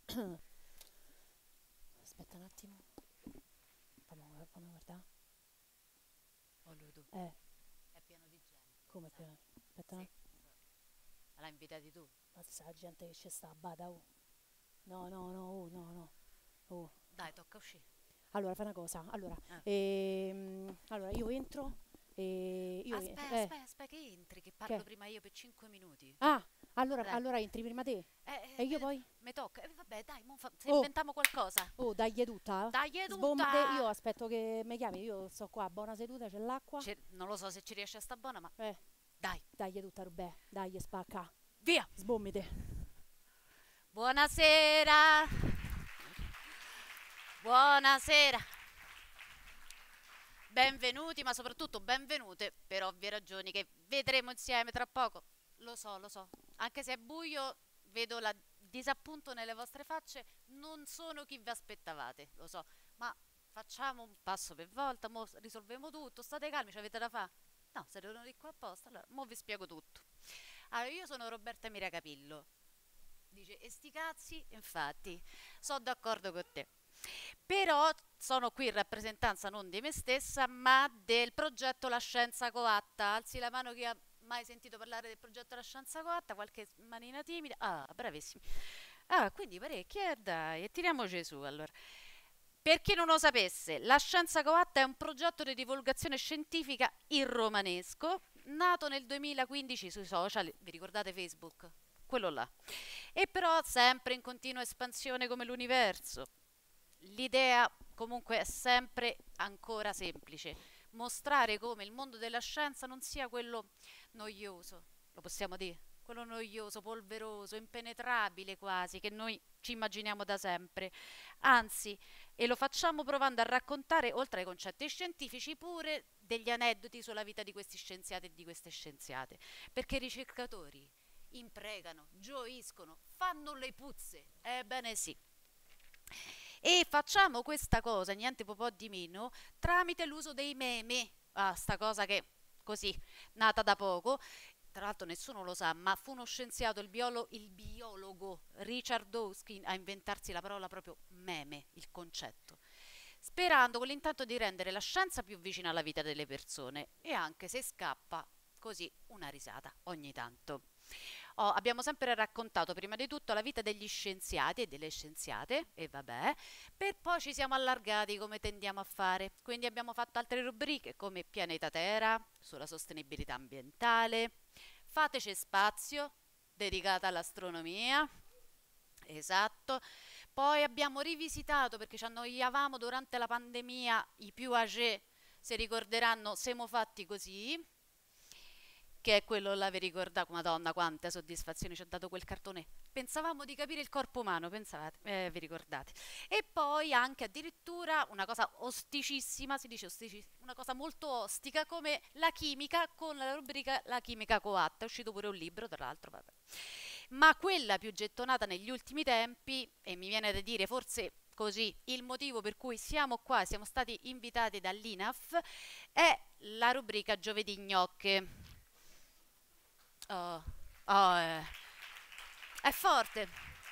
Aspetta un attimo. Fammi guardare. Oh, Ludo, Eh, è pieno di gente, come sai? piano? Aspetta un Sì, attimo. l'hai invitati tu. Ma sa la gente che ci sta a bada, oh. No, no, no, oh, no, no. Oh. Dai, tocca uscire. Allora, fai una cosa. Allora, Eh. allora io entro e Aspetta, aspetta, aspetta che entri, che parlo che? prima io per 5 minuti. Ah, allora, Dai, allora entri prima te. E io poi? mi tocca. Vabbè, dai, se Oh, inventiamo qualcosa. oh, dai tutta. Dai, è Sbombate, io tutta! aspetto che mi chiami, io sto qua, buona seduta, c'è l'acqua. Non lo so se ci riesce a sta buona, ma Eh, dai, dai tutta, Rubè, dai, spacca. via! Sbombite. Buonasera! Buonasera! Benvenuti, ma soprattutto benvenute per ovvie ragioni che vedremo insieme tra poco. Lo so, lo so. Anche se è buio, vedo il disappunto nelle vostre facce. Non sono chi vi aspettavate, lo so. Ma facciamo un passo per volta, mo risolviamo tutto. State calmi, ci avete da fare? No, siete venuti qua apposta. Allora, mo vi spiego tutto. Allora, io sono Roberta Miracapillo. Dice, e sti cazzi? Infatti, sono d'accordo con te. Però sono qui in rappresentanza non di me stessa, ma del progetto La Scienza Coatta. Alzi la mano chi ha mai sentito parlare del progetto La Scienza Coatta, qualche manina timida. Ah, bravissimi. Ah, quindi parecchi, dai, e tiriamoci su allora. Per chi non lo sapesse, La Scienza Coatta è un progetto di divulgazione scientifica in romanesco, nato nel 2015 sui social, vi ricordate Facebook? Quello là. E però sempre in continua espansione come l'universo. L'idea comunque è sempre ancora semplice, mostrare come il mondo della scienza non sia quello noioso, lo possiamo dire, quello noioso, polveroso, impenetrabile quasi, che noi ci immaginiamo da sempre. Anzi, e lo facciamo provando a raccontare, oltre ai concetti scientifici, pure degli aneddoti sulla vita di questi scienziati e di queste scienziate, perché i ricercatori imprecano, gioiscono, fanno le puzze. Ebbene sì. E facciamo questa cosa, niente po' di meno, tramite l'uso dei meme. Ah, sta cosa che così, nata da poco. Tra l'altro nessuno lo sa, ma fu uno scienziato, il biologo Richard Dawkins a inventarsi la parola proprio meme, il concetto, sperando con l'intento di rendere la scienza più vicina alla vita delle persone e anche se scappa così una risata ogni tanto. Abbiamo sempre raccontato prima di tutto la vita degli scienziati e delle scienziate, e vabbè, per poi ci siamo allargati come tendiamo a fare. Quindi abbiamo fatto altre rubriche come Pianeta Terra, sulla sostenibilità ambientale, Fateci spazio, dedicata all'astronomia, esatto. Poi abbiamo rivisitato perché ci annoiavamo durante la pandemia, i più âgés si ricorderanno Siamo fatti così, che è quello là, vi ricordate, Madonna, quante soddisfazioni ci ha dato quel cartone. Pensavamo di capire il corpo umano, pensate, vi ricordate. E poi anche addirittura una cosa osticissima, si dice osticissima, una cosa molto ostica come la chimica con la rubrica La chimica coatta. È uscito pure un libro, tra l'altro, vabbè. Ma quella più gettonata negli ultimi tempi, e mi viene da dire forse così, il motivo per cui siamo qua, siamo stati invitati dall'INAF, è la rubrica Giovedì Gnocche. Oh, oh, è forte.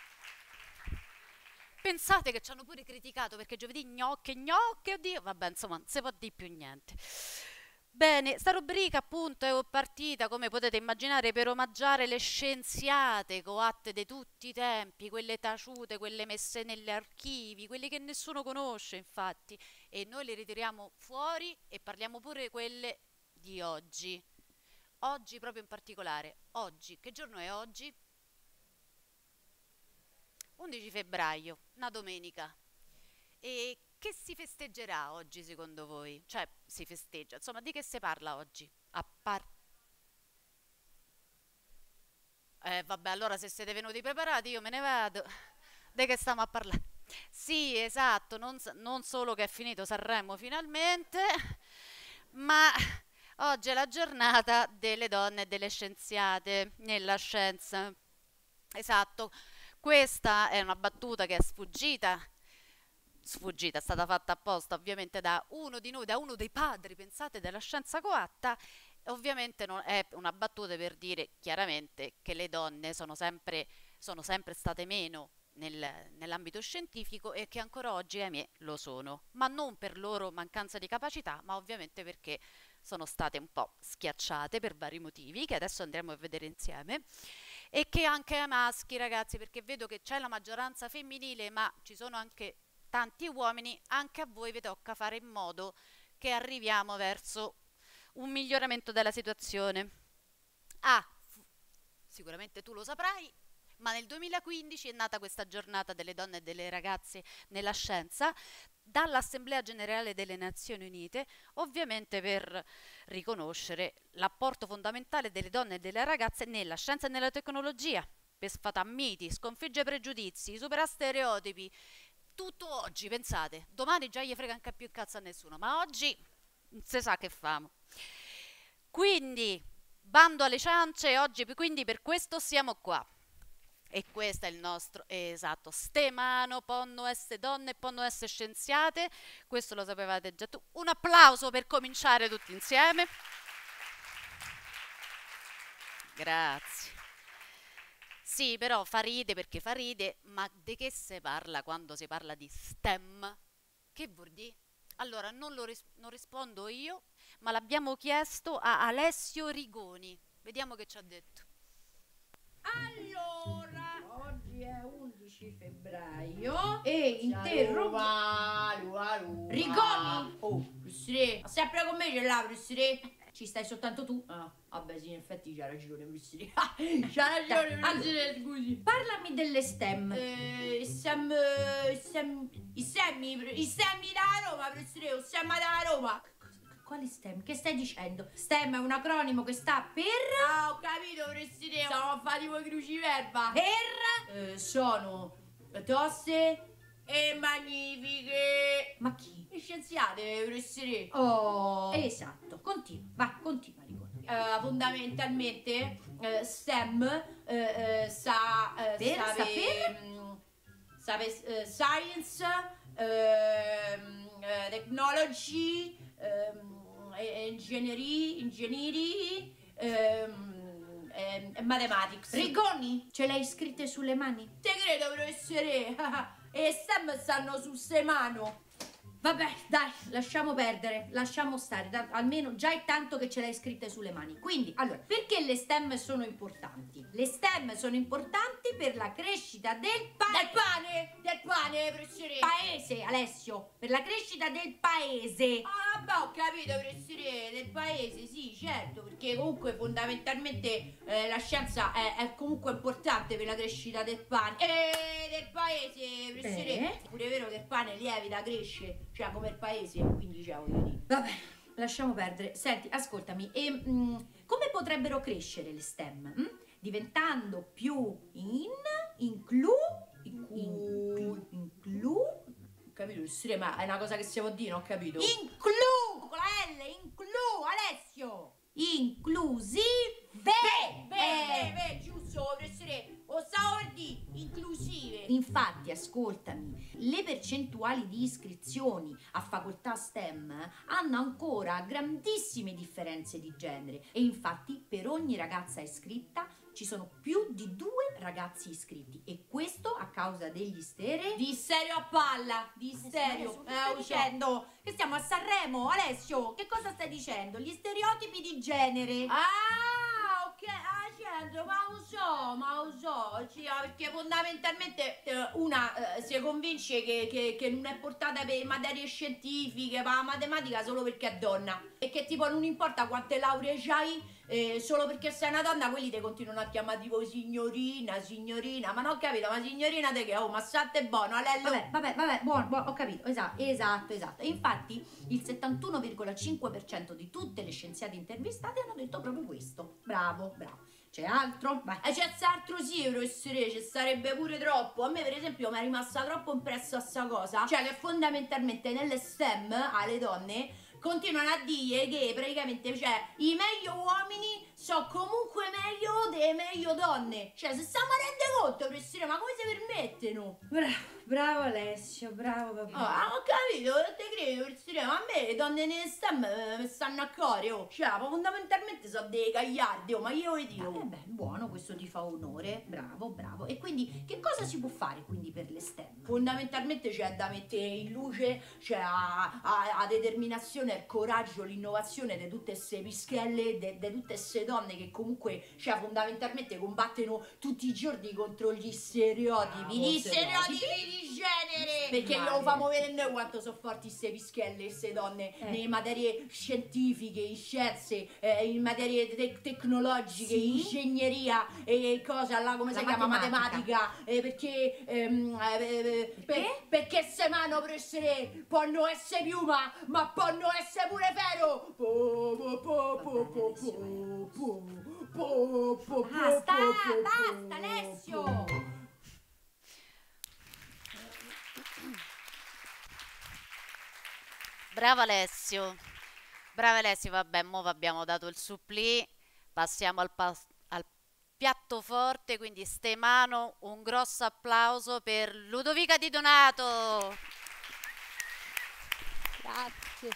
Pensate che ci hanno pure criticato perché giovedì gnocche, gnocche, oddio, vabbè, insomma, non si può dire più niente. Bene, sta rubrica appunto è partita, come potete immaginare, per omaggiare le scienziate coatte di tutti i tempi, quelle taciute, quelle messe negli archivi, quelle che nessuno conosce, infatti, e noi le ritiriamo fuori e parliamo pure quelle di oggi. Oggi proprio in particolare, oggi, che giorno è oggi? 11 febbraio, una domenica. E che si festeggerà oggi secondo voi? Cioè, si festeggia, insomma, di che si parla oggi? A parte... vabbè, allora se siete venuti preparati io me ne vado. Di che stiamo a parlare? Sì, esatto, non solo che è finito Sanremo finalmente, ma oggi è la giornata delle donne e delle scienziate nella scienza. Esatto, questa è una battuta che è sfuggita, è stata fatta apposta ovviamente da uno di noi, da uno dei padri, pensate, della scienza coatta. Ovviamente non è una battuta per dire chiaramente che le donne sono sempre state meno nell'ambito scientifico e che ancora oggi, ahimè, lo sono, ma non per loro mancanza di capacità, ma ovviamente perché sono state un po' schiacciate per vari motivi che adesso andremo a vedere insieme, e che anche ai maschi, ragazzi, perché vedo che c'è la maggioranza femminile, ma ci sono anche tanti uomini, anche a voi vi tocca fare in modo che arriviamo verso un miglioramento della situazione. Sicuramente tu lo saprai, ma nel 2015 è nata questa giornata delle donne e delle ragazze nella scienza dall'Assemblea Generale delle Nazioni Unite, ovviamente per riconoscere l'apporto fondamentale delle donne e delle ragazze nella scienza e nella tecnologia, per sfatare miti, sconfiggere pregiudizi, superare stereotipi. Tutto oggi, pensate, domani già gli frega anche più il cazzo a nessuno, ma oggi non si sa che famo. Quindi, bando alle ciance, oggi quindi per questo siamo qua. E questo è il nostro, esatto, ste mano, possono essere donne, possono essere scienziate, questo lo sapevate già tu. Un applauso per cominciare tutti insieme. Grazie. Sì, però fa ride perché fa ride, ma di che si parla quando si parla di STEM? Che vuol dire? Allora, non rispondo io, ma l'abbiamo chiesto a Alessio Rigoni. Vediamo che ci ha detto. Allora, oggi è 11 febbraio e interrompo. Rigoni! Oh, Brussere, sempre con me ce l'ha, Brussere? Ci stai soltanto tu? Ah, vabbè, sì, in effetti c'ha ragione, Brussere. C'ha ragione, Brussere, scusi. Parlami delle STEM. I STEM da Roma, Brussere, o STEM da Roma. Quali STEM? Che stai dicendo? STEM è un acronimo che sta per... Ah, ho capito, Presidente. Stiamo a fare tipo cruciverba. Per... sono tosse e magnifiche. Ma chi? Le scienziate, Presidente. Oh, esatto. Continua, vai, continua, Rigoni. Fondamentalmente, STEM science, technology, ingegneri e mathematics. Rigoni, ce le hai scritte sulle mani? Te credo, professore. E STEM stanno su ste mano. Vabbè, dai, lasciamo perdere, lasciamo stare, almeno già è tanto che ce l'hai scritte sulle mani. Quindi, allora, perché le STEM sono importanti? Le STEM sono importanti per la crescita del pane! Del pane, professore! Paese, Alessio! Per la crescita del paese! Ah, vabbè, ho capito, professore, del paese, sì, certo, perché comunque fondamentalmente la scienza è comunque importante per la crescita del pane. Del paese, professore! Pure è vero che il pane lievita, cresce, cioè come il paese, quindi c'è, voglio dire. Vabbè, lasciamo perdere. Senti, ascoltami, come potrebbero crescere le STEM? Diventando più capito, ma è una cosa che si può dire, non ho capito. Con la L, Alessio! Inclusive! Giusto, professore, o stavo per dire, inclusive. Infatti, ascoltami, le percentuali di iscrizioni a facoltà STEM hanno ancora grandissime differenze di genere e infatti per ogni ragazza iscritta ci sono più di 2 ragazzi iscritti e questo a causa degli stereo. Di stereo a palla, di stereo. Stai dicendo che stiamo a Sanremo, Alessio? Che cosa stai dicendo? Gli stereotipi di genere. Ah, ok, certo, ma lo so, perché fondamentalmente una si convince che non è portata per materie scientifiche, ma la matematica solo perché è donna e che tipo non importa quante lauree c'hai, solo perché sei una donna quelli ti continuano a chiamare tipo signorina, ma non ho capito, ma signorina te che, oh, ma state buono, Alello. Vabbè, buono, ho capito, esatto. Infatti il 71,5% di tutte le scienziate intervistate hanno detto proprio questo. Bravo. C'è altro? Vai. C'è altro, sì, professore, ci sarebbe pure troppo. A me per esempio mi è rimasta troppo impressa sta cosa, cioè che fondamentalmente nelle STEM alle donne continuano a dire che praticamente, cioè, i meglio uomini so comunque meglio donne. Cioè, se stiamo a rendere conto, professore, ma come si permettono? Bravo Alessio, bravo papà. Ho capito, te credo, professore, ma a me le donne nelle STEM mi stanno a cuore, oh. Cioè, fondamentalmente sono dei gagliardi, oh, ma io vi dico. Beh, buono, questo ti fa onore, bravo, bravo. E quindi, che cosa si può fare quindi per le STEM? Fondamentalmente c'è da mettere in luce, c'è a determinazione, il coraggio, l'innovazione di tutte queste pischelle, di tutte queste donne che comunque, cioè, fondamentalmente combattono tutti i giorni contro gli stereotipi. Gli stereotipi di genere! Perché lo famo vedere noi quanto sono forti queste pischelle, queste donne, nelle materie scientifiche, in scienze, in materie tecnologiche, ingegneria e cosa là, come si chiama? Matematica. Perché se mano, professore, possono essere piuma, ma possono essere pure ferro. Basta, Alessio! Bravo Alessio. Bravo Alessio, vabbè, mo abbiamo dato il supplì, passiamo al piatto forte, quindi ste mano, un grosso applauso per Ludovica Di Donato. Grazie.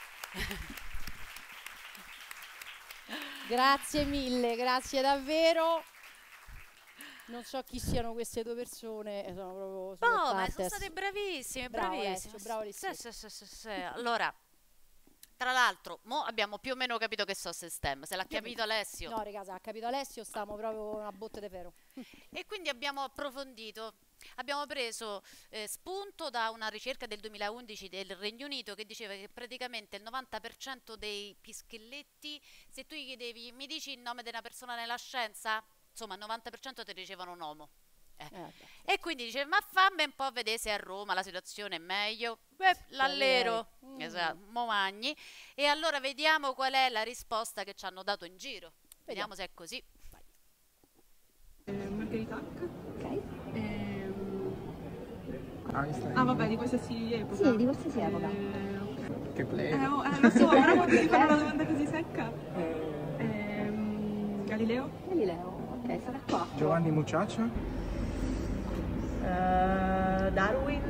Grazie mille, grazie davvero. Non so chi siano queste due persone, sono proprio No, ma sono state bravissime, bravissime. Bravo Alessio. Sì. Allora, tra l'altro, mo abbiamo più o meno capito che so se STEM, se l'ha capito Alessio. No, ragazzi, ha capito Alessio, stiamo proprio una botte di ferro. E quindi abbiamo approfondito, abbiamo preso spunto da una ricerca del 2011 del Regno Unito che diceva che praticamente il 90% dei pischelletti, se tu gli chiedevi, mi dici il nome di una persona nella scienza? Insomma, il 90% ti dicevano un uomo. E quindi dice, ma fammi un po' vedere se a Roma la situazione è meglio. L'allero, esatto, Momagni. E allora vediamo qual è la risposta che ci hanno dato in giro. Vediamo se è così. Margherita Hack. Ok. Ah vabbè, di qualsiasi epoca. Sì, di qualsiasi epoca. Che play? Lo so, però quando ti fanno una domanda così secca. Galileo? Galileo, ok, sarà qua. Giovanni Mucciaccia? Darwin?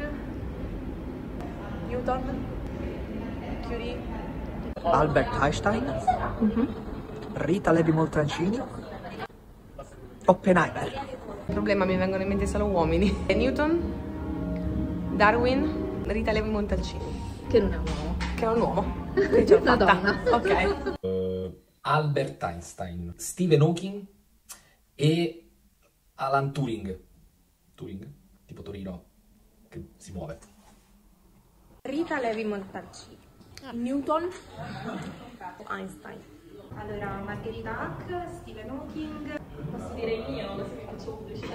Newton? Curie? Albert Einstein, Rita Levi Montalcini, Oppenheimer. Il problema, mi vengono in mente solo uomini. Newton, Darwin, Rita Levi Montalcini. Che non è un uomo. Che è un uomo. Quindi ce l'ho Una fatta. donna. Ok. Albert Einstein, Stephen Hawking e Alan Turing. Turing, tipo Torino, che si muove. Rita Levi Montalcini. Newton, Einstein. Allora, Margherita Hack, Stephen Hawking. Posso dire il mio, così che faccio pubblicità.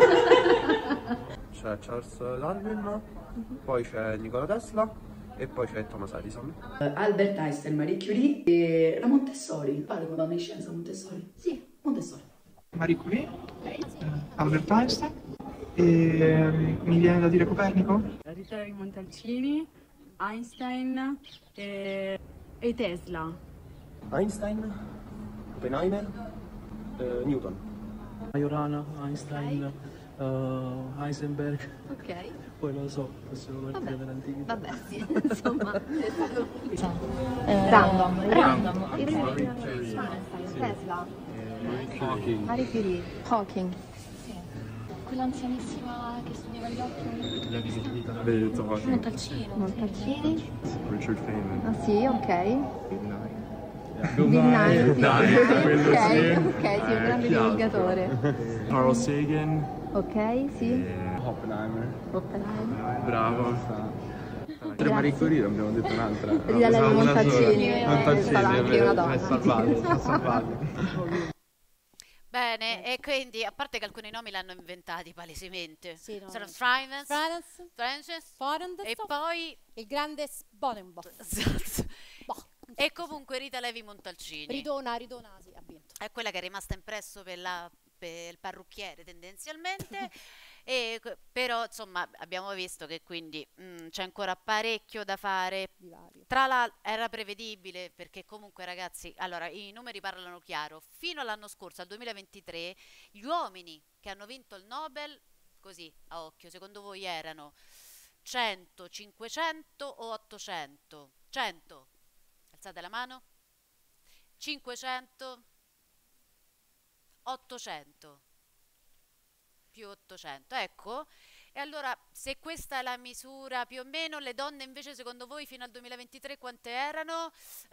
C'è Charles Darwin, poi c'è Nikola Tesla e poi c'è Thomas Edison. Albert Einstein, Marie Curie e la Montessori. Pare con donna in scienza Montessori? Sì, Montessori. Marie Curie, Albert Einstein e mi viene da dire Copernico. Rita Levi Montalcini, Einstein e Tesla. Einstein, Oppenheimer, Newton. Majorana, Einstein, Heisenberg. Ok. Poi lo so, possiamo partire dall'antichità. Vabbè, sì, insomma. Random. I primi Tesla. Marie Curie. Hawking. Sì. Quell'anzianissima che studiava gli occhi. Montalcini. Richard Feynman. Ah sì, ok. Bill Nye. Ok, sì, un grande divulgatore. Carl Sagan. Ok, sì. Oppenheimer. Oppenheimer. Bravo. Tre Marie Curie, abbiamo detto un'altra. Rita Levi Montalcini. Montalcini, una donna. è salvato. Bene, e quindi, a parte che alcuni nomi l'hanno inventati palesemente. Sì, no, Sono no. Francis, e poi il grande Bonenboff. E comunque Rita Levi Montalcini. Ridona, sì, ha vinto. È quella che è rimasta impresso per il parrucchiere tendenzialmente. Però insomma abbiamo visto che quindi c'è ancora parecchio da fare. Tra l'altro era prevedibile, perché comunque ragazzi, allora i numeri parlano chiaro. Fino all'anno scorso, al 2023, gli uomini che hanno vinto il Nobel, così a occhio, secondo voi erano 100, 500 o 800? 100, alzate la mano. 500, 800 più 800, ecco. E allora, se questa è la misura più o meno, le donne invece secondo voi fino al 2023 quante erano?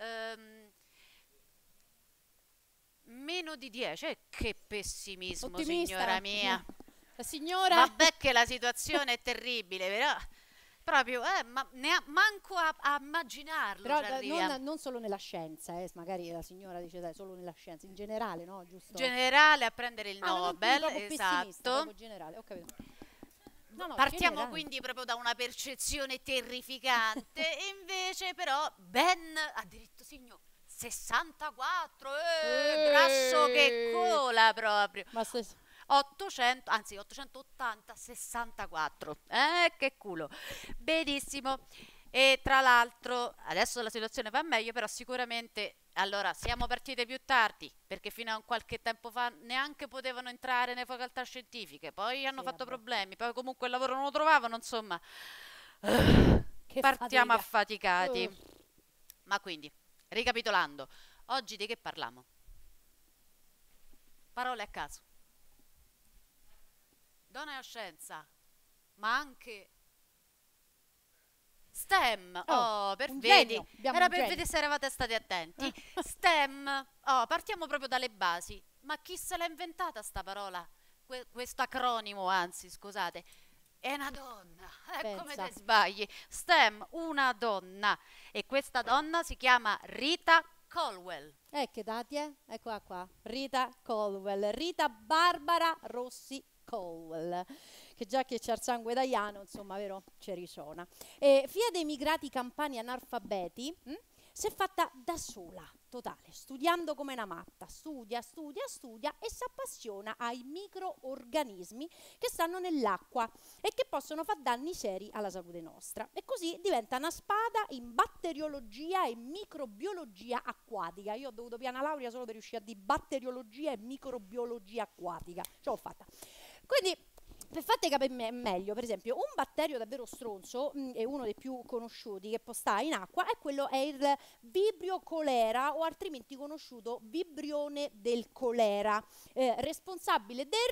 Meno di 10. Che pessimismo, Ottimista. signora mia. La signora... Vabbè che la situazione è terribile, però proprio, ma manco a immaginarlo. Però non solo nella scienza, magari la signora dice dai, solo nella scienza, in generale, no? Giusto? Generale a prendere il Nobel, proprio pessimista, proprio generale, ho capito. Partiamo generale. quindi proprio da una percezione terrificante e invece però ben addirittura signor 64, grasso che cola proprio. Ma 800, anzi 880, 64. Che culo. Benissimo. E tra l'altro adesso la situazione va meglio, però sicuramente allora siamo partite più tardi, perché fino a qualche tempo fa neanche potevano entrare nelle facoltà scientifiche, poi hanno fatto problemi, poi comunque il lavoro non lo trovavano, insomma. Partiamo affaticati. Ma quindi, ricapitolando, oggi di che parliamo? Parole a caso. Donna e scienza, ma anche STEM. Vedi, era per vedere se eravate stati attenti. STEM. Partiamo proprio dalle basi. Ma chi se l'ha inventata sta parola? Questo acronimo, anzi, scusate. È una donna. Come te sbagli? STEM, una donna. E questa donna si chiama Rita Colwell. Che dati è? Eccola qua. Rita Colwell. Rita Barbara Rossi Colwell, che già che c'è il sangue italiano, insomma, vero? Ci risuona. Figlia dei immigrati campani analfabeti, si è fatta da sola, totale, studiando come una matta, studia e si appassiona ai microorganismi che stanno nell'acqua e che possono far danni seri alla salute nostra. E così diventa una spada in batteriologia e microbiologia acquatica. Io ho dovuto piana laurea solo per riuscire a dire batteriologia e microbiologia acquatica. Ce l'ho fatta. Quindi, per farti capire meglio, per esempio, un batterio davvero stronzo, è uno dei più conosciuti che può stare in acqua, è il Vibrio cholera, o altrimenti conosciuto Vibrione del colera, responsabile del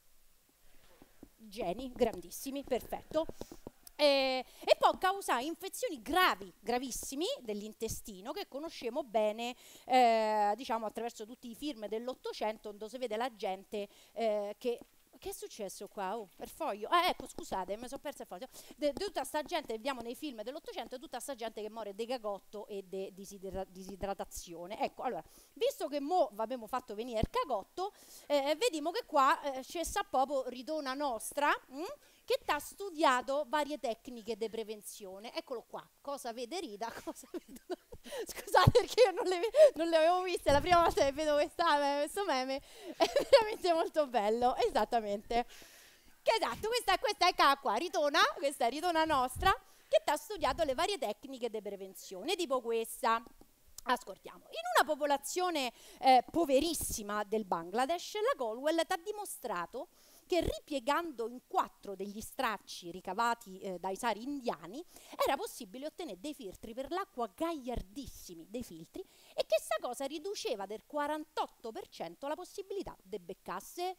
geni grandissimi, perfetto. E può causare infezioni gravi, gravissimi dell'intestino, che conosciamo bene, diciamo, attraverso tutti i film dell'Ottocento, dove si vede la gente che è successo qua? Oh, per foglio. Ecco, scusate, mi sono persa il foglio. Tutta sta gente che vediamo nei film dell'Ottocento, tutta sta gente che muore di cagotto e di disidratazione. Ecco, allora, visto che mo abbiamo fatto venire il cagotto, vediamo che qua c'è sta proprio Ritona nostra, che ha studiato varie tecniche di prevenzione. Eccolo qua. Cosa vede Rita? Cosa vede... Scusate perché io non le avevo viste, la prima volta che vedo questo meme è veramente molto bello, esattamente. Che esatto, questa è qua, Ritona, questa è Ritona nostra, che ha studiato le varie tecniche di prevenzione, tipo questa. Ascoltiamo. In una popolazione poverissima del Bangladesh, la Colwell ha dimostrato che ripiegando in 4 degli stracci ricavati dai sari indiani era possibile ottenere dei filtri per l'acqua gagliardissimi, dei filtri, e che sta cosa riduceva del 48% la possibilità di beccasse.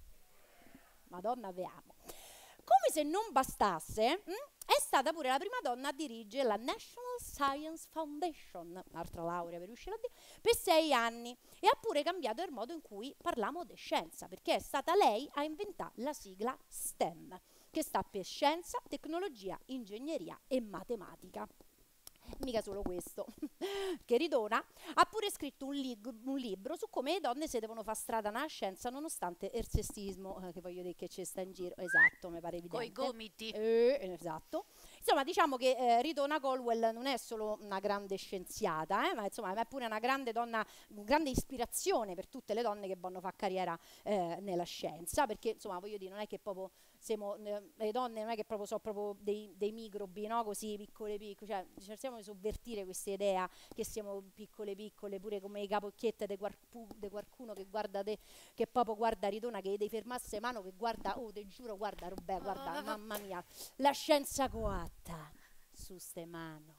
Madonna, veamo. Come se non bastasse, è stata pure la prima donna a dirigere la National Science Foundation, un'altra laurea per riuscire a dire, per 6 anni, e ha pure cambiato il modo in cui parliamo di scienza, perché è stata lei a inventare la sigla STEM, che sta per scienza, tecnologia, ingegneria e matematica. Mica solo questo, che Ritona ha pure scritto un libro su come le donne si devono fare strada nella scienza nonostante il sessismo, che voglio dire che c'è sta in giro, esatto, mi pare evidente. Coi gomiti. Esatto. Insomma, diciamo che Ritona Colwell non è solo una grande scienziata, ma insomma è pure una grande donna, grande ispirazione per tutte le donne che vogliono fare carriera nella scienza, perché insomma voglio dire, non è che proprio le donne non è che proprio so proprio dei microbi, no? Così piccole, cioè cerchiamo di sovvertire questa idea che siamo piccole, pure come i capocchiette di qualcuno che guarda che proprio guarda Ritona, che devi fermarsi mano, che guarda, oh te giuro, guarda Robè, guarda, mamma mia, la scienza coatta su ste mano.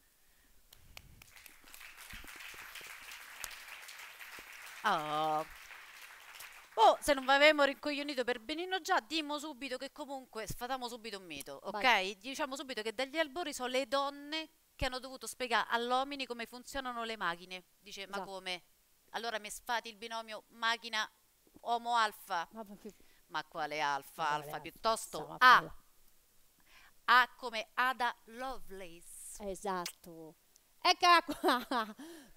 Oh, se non vi avevamo rincoglionito per benino già, dimo subito che comunque sfatiamo subito un mito, ok? Vai. Diciamo subito che dagli albori sono le donne che hanno dovuto spiegare all'uomini come funzionano le macchine. Dice, ma come? Allora mi sfati il binomio macchina uomo alfa? Ma quale alfa? Alfa piuttosto A. A come Ada Lovelace. Esatto. Eccola qua.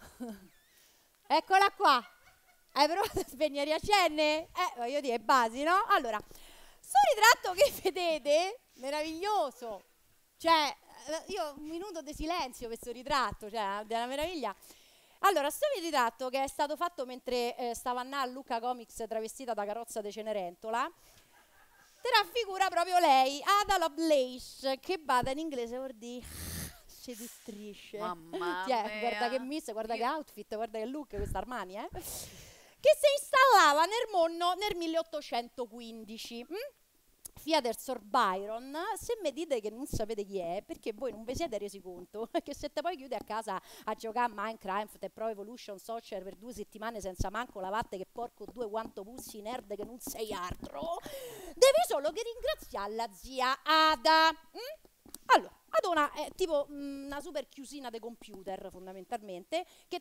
Eccola qua. Hai provato a spegnere a cenne? Voglio dire, basi, no? Allora, sto ritratto che vedete, meraviglioso. Cioè, io un minuto di silenzio per questo ritratto, cioè, della meraviglia. Allora, sto ritratto che è stato fatto mentre stava a Lucca Comics travestita da carrozza de Cenerentola, te raffigura proprio lei, Ada Lovelace, che bada in inglese vuol dire seduttrice. Mamma mia. Guarda che miss, guarda che outfit, guarda che look, questa Armani, che si installava nel mondo nel 1815. Theatre Sir Byron, se mi dite che non sapete chi è, perché voi non vi siete resi conto che se te poi chiudi a casa a giocare a Minecraft e Pro Evolution Soccer per 2 settimane senza manco lavatte, che porco due quanto pussi nerd che non sei altro, devi solo che ringraziare la zia Ada. Allora, Adona è tipo una super chiusina di computer fondamentalmente, che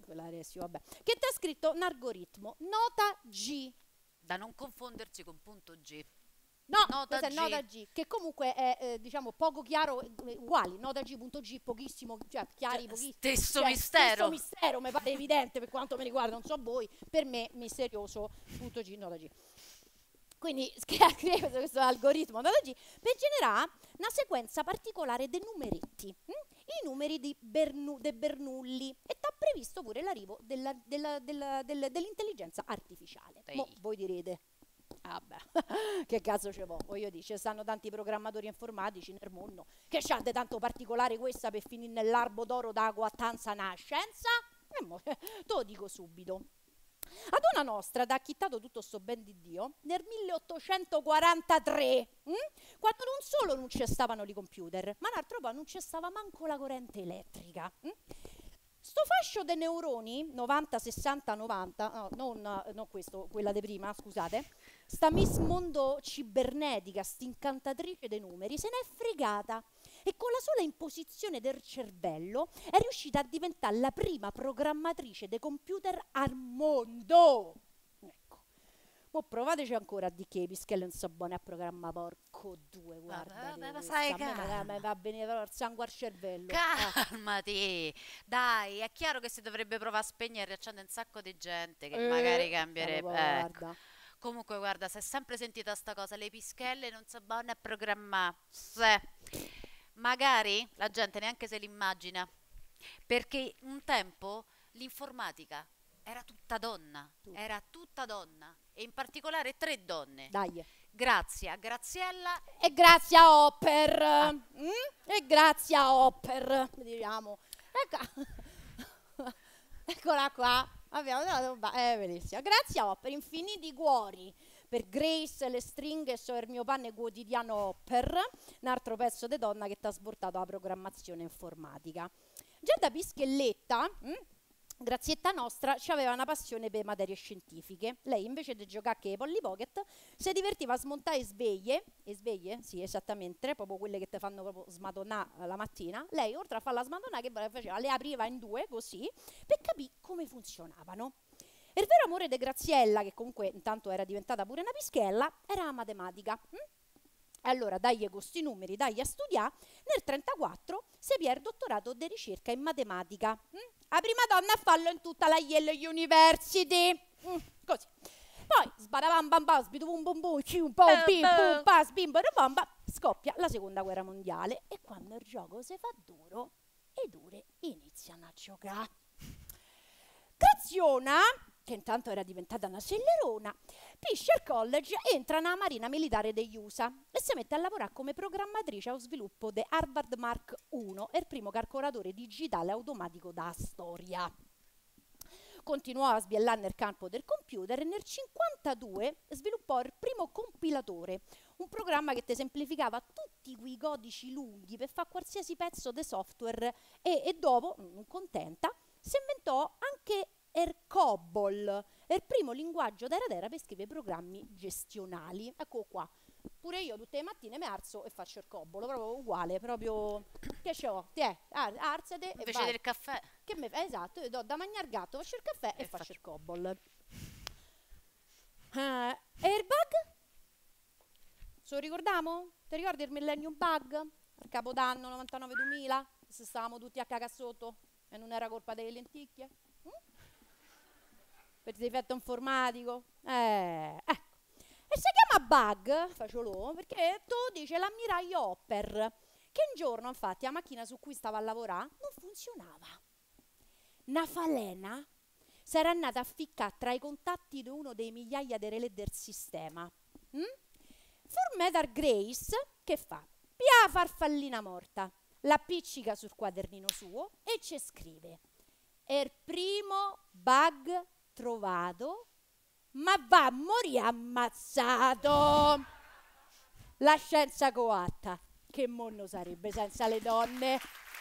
ti ha scritto un algoritmo, nota G. Da non confondersi con punto G. No, questa è nota G, che comunque è diciamo poco chiaro, uguali, nota G, punto G, pochissimo, cioè chiari, pochissimo. Stesso mistero. Stesso mistero, mi pare evidente per quanto mi riguarda, non so voi, per me misterioso, punto G, nota G. Quindi scrive questo algoritmo nota G per generare una sequenza particolare dei numeretti, i numeri di Bernoulli, e ti ha previsto pure l'arrivo dell'intelligenza artificiale. Mo voi direte, vabbè, che cazzo ce vo? Voglio dire, ci stanno tanti programmatori informatici nel mondo, che c'ha tanto particolare questa per finire nell'arbo d'oro da quattanza nascenza? Te lo dico subito. Adona Nostra ha acchittato tutto sto ben di Dio nel 1843, quando non solo non ci stavano i computer, ma l'altro poi non ci stava manco la corrente elettrica. Sto fascio dei neuroni, 90, 60, 90, no, non questo, quella di prima, scusate, sta Miss Mondo cibernetica, st'incantatrice dei numeri, se n'è fregata e con la sola imposizione del cervello è riuscita a diventare la prima programmatrice dei computer al mondo. Ecco, mo provateci ancora a dire che i pischelli non so buoni a programmare, porco due, guarda. Ma sai, mi va bene il sangue al cervello. Calmati, dai, è chiaro che si dovrebbe provare a spegnere e riaccendere un sacco di gente che magari cambierebbe. Ecco. Comunque guarda, si è sempre sentita sta cosa, le pischelle non so buone a programmare. Magari la gente neanche se l'immagina, perché un tempo l'informatica era tutta donna, e in particolare 3 donne. Dai. Grazie a Graziella e grazie a Hopper. E grazie a Hopper, diciamo. Eccola qua. Abbiamo bellissima. Grazie a Hopper, infiniti cuori per Grace, le stringhe so il mio pane quotidiano Hopper, un altro pezzo di donna che ti ha sbortato la programmazione informatica. Già da pischelletta, Grazietta Nostra aveva una passione per materie scientifiche. Lei invece di giocare a Polly Pocket si divertiva a smontare sveglie, sì esattamente, proprio quelle che ti fanno proprio smadonnare la mattina. Lei oltre a farla smadonnare che faceva? Le apriva in 2 così per capire come funzionavano. Il vero amore di Graziella, che comunque intanto era diventata pure una pischella, era la matematica. Allora, dagli questi numeri, dagli a studiare, nel 1934 si pierde il dottorato di ricerca in matematica. La prima donna a farlo in tutta la Yale University. Così. Poi, sbaravam bam bam, sbidum bum bum, cium pom pim pum pas bim bomba, scoppia la seconda guerra mondiale e quando il gioco si fa duro, i dure iniziano a giocare. Graziona che intanto era diventata una sellerona, pisce al college, entra nella Marina Militare degli USA e si mette a lavorare come programmatrice allo sviluppo di Harvard Mark I, il primo calcolatore digitale automatico da storia. Continuò a sbiellare nel campo del computer e nel 1952 sviluppò il primo compilatore, un programma che ti semplificava tutti quei codici lunghi per fare qualsiasi pezzo di software e dopo, non contenta, si inventò anche il COBOL, il primo linguaggio terra per scrivere programmi gestionali. Ecco qua. Pure io tutte le mattine mi alzo e faccio il COBOL, proprio uguale, proprio che c'ho? Alzate e invece vai. del caffè. Esatto, io do da mangiare gatto, faccio il caffè e faccio il COBOL. Airbag? Se lo ricordiamo? Ti ricordi il Millennium Bug? Il Capodanno 99-2000? Se stavamo tutti a cagare sotto e non era colpa delle lenticchie? Per difetto informatico? Ecco. E si chiama bug, facciolo, perché tu dice l'ammiraglio Hopper, che un giorno infatti la macchina su cui stava a lavorare non funzionava. Una falena si era andata a ficcare tra i contatti di uno dei migliaia di relè del sistema. Furmetar Grace, che fa? Pia farfallina morta, l'appiccica sul quadernino suo e ci scrive: è il primo bug trovato, ma va a morire ammazzato. La scienza coatta, che mondo sarebbe senza le donne?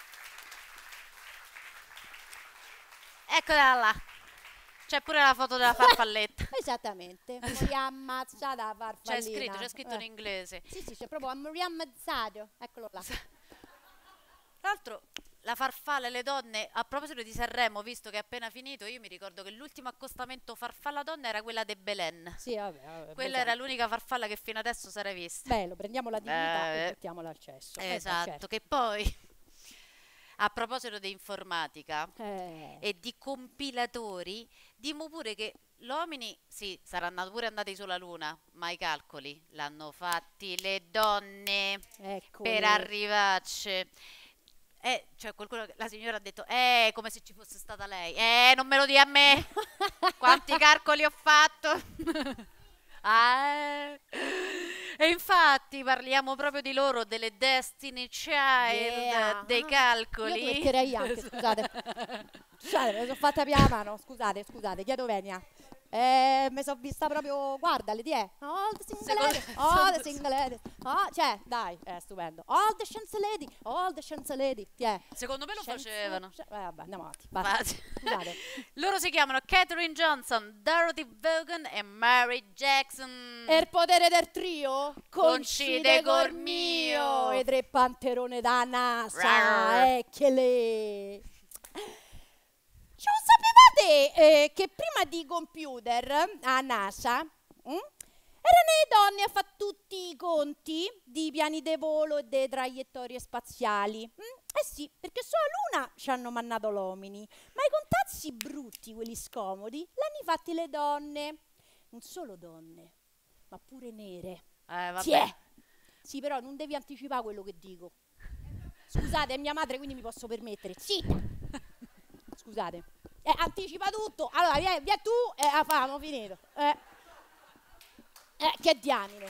Eccola là, c'è pure la foto della farfalletta. Esattamente, morire ammazzata la farfallina. C'è scritto in inglese. Sì, c'è proprio a morire ammazzato, eccolo là. Tra l'altro la farfalla e le donne, a proposito di Sanremo, visto che è appena finito, io mi ricordo che l'ultimo accostamento farfalla donna era quella di Belen. Sì, vabbè, quella era l'unica farfalla che fino adesso si era vista. Bello, prendiamo la dignità e mettiamola al cesso. Esatto, certo. che poi, a proposito di informatica e di compilatori, dimo pure che gli uomini, sì, saranno pure andati sulla Luna, ma i calcoli l'hanno fatti le donne per arrivarci. Cioè qualcuno, la signora ha detto come se ci fosse stata lei, non me lo dia a me. Quanti calcoli ho fatto. E infatti parliamo proprio di loro, delle Destiny Child, dei calcoli. Io metterei anche, scusate, mi sono fatta più mano, scusate, chiedo venia. Mi sono vista proprio, guardale, ti è? All the single ladies, cioè, dai, è stupendo. All the scienze lady, ti è? Secondo me lo facevano. Vabbè, andiamo avanti, basta. Scusate. Loro si chiamano Katherine Johnson, Dorothy Vaughan e Mary Jackson. E il potere del trio? Coincide col mio. E 3 panterone da NASA, eccole. Ci sapevate che prima di computer a NASA erano le donne a fare tutti i conti di piani di volo e delle traiettorie spaziali? Sì, perché sulla Luna ci hanno mandato gli uomini, ma i contazzi brutti, quelli scomodi, l'hanno fatti le donne. Non solo donne, ma pure nere. Vabbè. Sì, però non devi anticipare quello che dico. Scusate, è mia madre, quindi mi posso permettere. Zitta! Scusate. Anticipa tutto. Allora, via tu e famo, finito. Che diamine.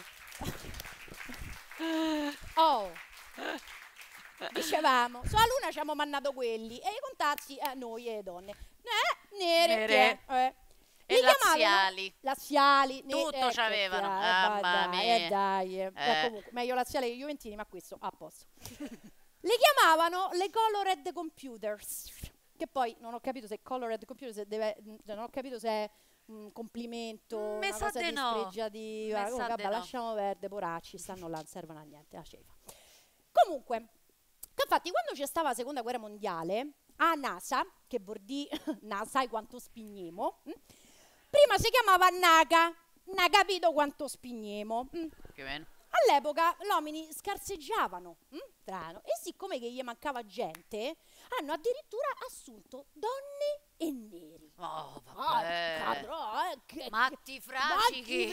Dicevamo, sulla Luna ci abbiamo mandato quelli e i contatti noi e le donne. Nere. E laziali. Tutto c'avevano. Mamma mia. Dai. Comunque, meglio laziali che Juventini, ma questo a posto. Le chiamavano le colored computers. Che poi non ho capito se colored computer non ho capito se è un complimento, una cosa dispregiativa. Vabbè, lasciamo perdere, poracci, stanno là, non servono a niente, la cefa. Comunque, infatti quando c'è stata la seconda guerra mondiale, a NASA, che vuol dire sai quanto spigniamo, prima si chiamava NACA, non ha capito quanto spigniamo. All'epoca gli uomini scarseggiavano, strano, e siccome che gli mancava gente, hanno addirittura assunto donne e neri. Matti fracichi,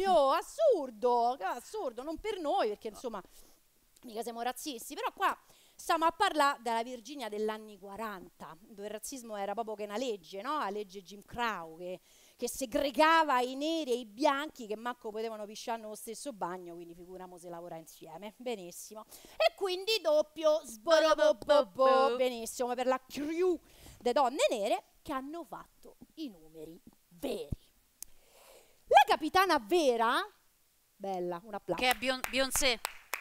assurdo, non per noi, perché insomma mica siamo razzisti, però qua Stiamo a parlare della Virginia degli anni 40, dove il razzismo era proprio che una legge, no? La legge Jim Crow, che segregava i neri e i bianchi che manco potevano pisciare nello stesso bagno, quindi figuriamo se lavorare insieme. Benissimo. E quindi doppio sborobobobo, benissimo, per la crew di donne nere che hanno fatto i numeri veri. La capitana vera, bella, un applauso. Che è Beyoncé.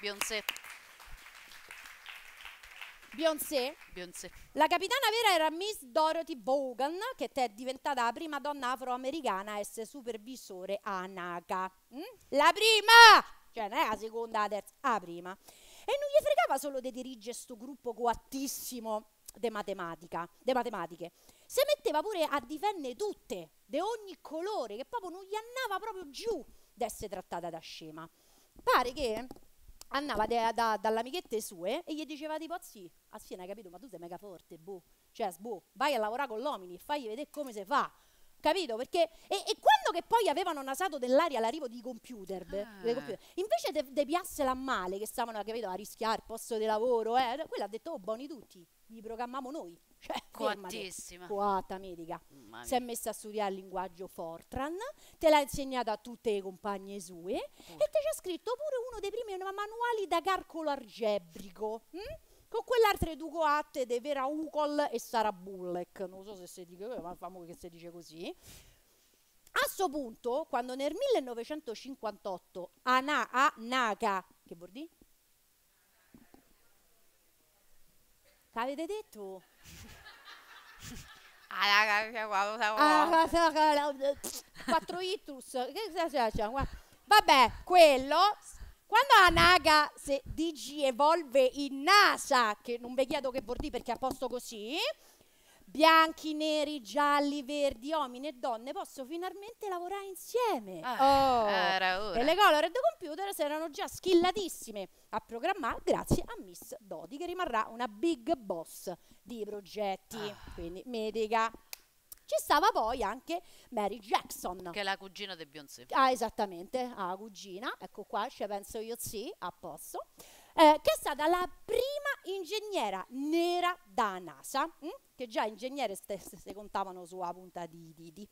La capitana vera era Miss Dorothy Vaughan, che è diventata la prima donna afroamericana a essere supervisore a NACA. La prima! Cioè non è la seconda, la terza, la prima. E non gli fregava solo di dirigere questo gruppo coattissimo di matematiche. Si metteva pure a difendere tutte, di ogni colore, che proprio non gli andava proprio giù di essere trattata da scema. Pare che andava dall'amichette sue e gli diceva tipo, sì, hai capito, ma tu sei mega forte, boh. Cioè, vai a lavorare con l'uomini e fagli vedere come si fa. Capito? Perché e quando che poi avevano nasato dell'aria l'arrivo di computer, invece di piarsela a male, che stavano, capito, a rischiare il posto di lavoro, quella ha detto, oh, buoni tutti, li programmiamo noi. Cioè, coattissima. Coatta medica. Si è messa a studiare il linguaggio Fortran, te l'ha insegnato a tutte le compagne sue e te c'ha scritto pure uno dei primi manuali da calcolo algebrico. Con quell'altre due coatte di Vera Ucol e Sara Bullock, non so se si dice, ma famo che si dice così. A sto punto, quando nel 1958 a NACA, che vuol dire? Che avete detto? 4 itus. Vabbè, quello. Quando la NACA si digi evolve in NASA, che non vi chiedo che vuol dire perché è a posto così, bianchi, neri, gialli, verdi, uomini e donne possono finalmente lavorare insieme. E le color the computer erano già skillatissime a programmare grazie a Miss Dodi, che rimarrà una big boss di progetti, quindi medica. Ci stava poi anche Mary Jackson, che è la cugina di Beyoncé. Ah, esattamente, la cugina, ecco qua, ci penso io, sì, a posto, che è stata la prima ingegnera nera da NASA, che già ingegnere si contavano sulla punta di diti.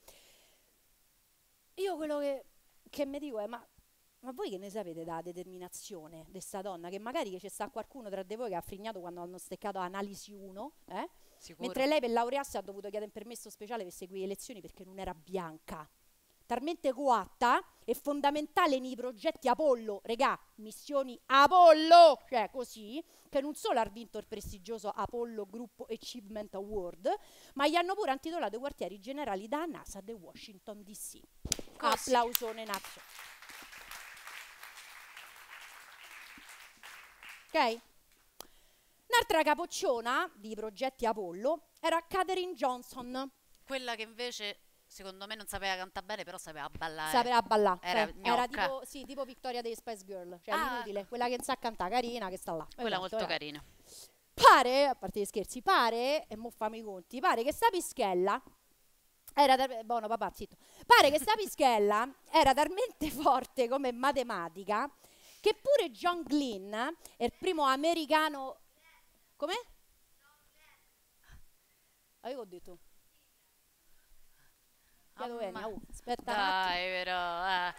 Io quello che mi dico è, ma voi che ne sapete della determinazione di sta donna, che magari che c'è sta qualcuno tra di voi che ha frignato quando hanno steccato analisi 1, mentre lei per laurearsi ha dovuto chiedere un permesso speciale per seguire le lezioni perché non era bianca. Talmente coatta e fondamentale nei progetti Apollo, regà, missioni Apollo, cioè così, che non solo ha vinto il prestigioso Apollo Group Achievement Award, ma gli hanno pure intitolato i quartieri generali da NASA di Washington DC. Applausone nazionale. Ok? Un'altra capocciona di progetti Apollo era Katherine Johnson. Quella che invece, secondo me, non sapeva cantare bene, però sapeva ballare. Sapeva ballare. Era tipo, sì, tipo Victoria dei Spice Girl. Cioè l'inutile, quella che non sa cantare, carina, che sta là. Quella molto carina. Pare, a parte gli scherzi, pare, e mo fammi i conti, pare che sta pischella era buono papà, zitto. Pare che sta pischella era talmente forte come matematica che pure John Glenn, il primo americano. Come? Io ho detto. Aspetta. Dai, però.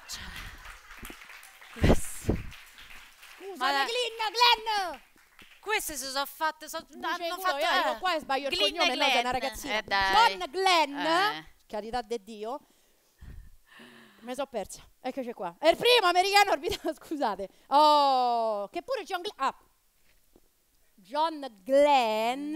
Scusa, Glenn! Queste si sono fatte. Hanno fatto. Io qua sbaglio il cognome, no, sei una ragazzina. John Glenn, carità di Dio. Me sono persa. Eccoci qua. È il primo americano orbitato, scusate. Oh, che pure John Glenn. John Glenn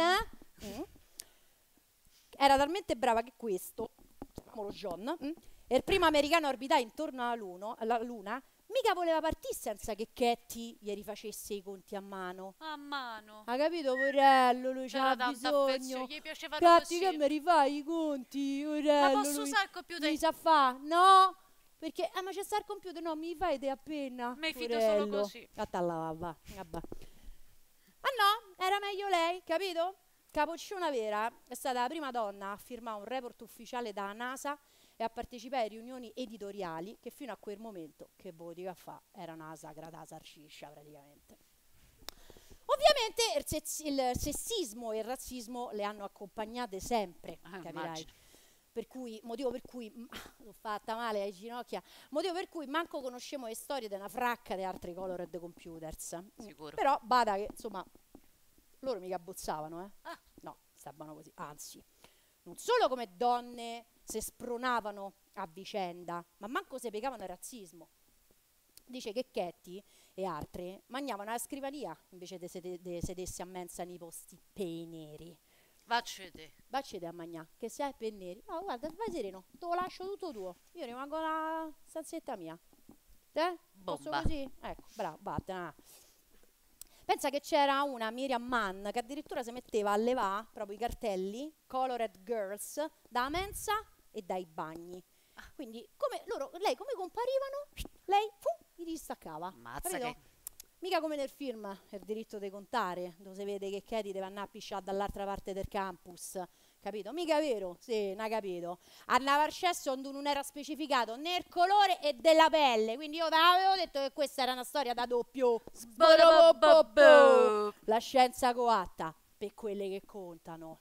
era talmente brava che questo, chiamiamolo John, è il primo americano a orbitare intorno alla Luna, mica voleva partire senza che Katie gli rifacesse i conti a mano. A mano? Ha capito, porello, lui c'ha bisogno. Gli piaceva Katie, che mi rifai i conti, porello. Ma posso usare il computer? Mi sa fa? No, perché, ma c'è sta il computer, no, mi fai te appena. Mi fido solo così. Vabbè. Ma no, era meglio lei, capito? Capocciona vera è stata la prima donna a firmare un report ufficiale da NASA e a partecipare a riunioni editoriali che fino a quel momento, che voleva fa, era una sagrada sarciscia praticamente. Ovviamente il sessismo e il razzismo le hanno accompagnate sempre, capirai? Immagino. Motivo per cui l'ho fatta male ai ginocchia, motivo per cui manco conosciamo le storie di una fracca di altri colored computers. Sicuro. Però bada che, insomma, loro mica abbozzavano, no, stavano così, anzi, non solo come donne si spronavano a vicenda, ma manco se piegavano il razzismo. Dice che Ketty e altri mangiavano alla scrivania invece di sedersi a mensa nei posti pei neri. Vaccete a mangiare, che sei per neri. No, guarda, vai sereno, te lo lascio tutto tuo. Io rimango nella stanzetta mia. Te? Posso Bomba. così? Ecco, bravo, vattene. Pensa che c'era una Miriam Mann che addirittura si metteva a levare proprio i cartelli Colored Girls da mensa e dai bagni. Quindi lei come comparivano, lei li distaccava. Ammazza Capito? che... Mica come nel film Il diritto di contare, dove si vede che Katie deve andare a pisciare dall'altra parte del campus. Capito? Mica vero? Sì, non ha capito. Andava al cesso onde non era specificato né il colore e della pelle. Quindi io te l'avevo detto che questa era una storia da doppio. La scienza coatta per quelle che contano.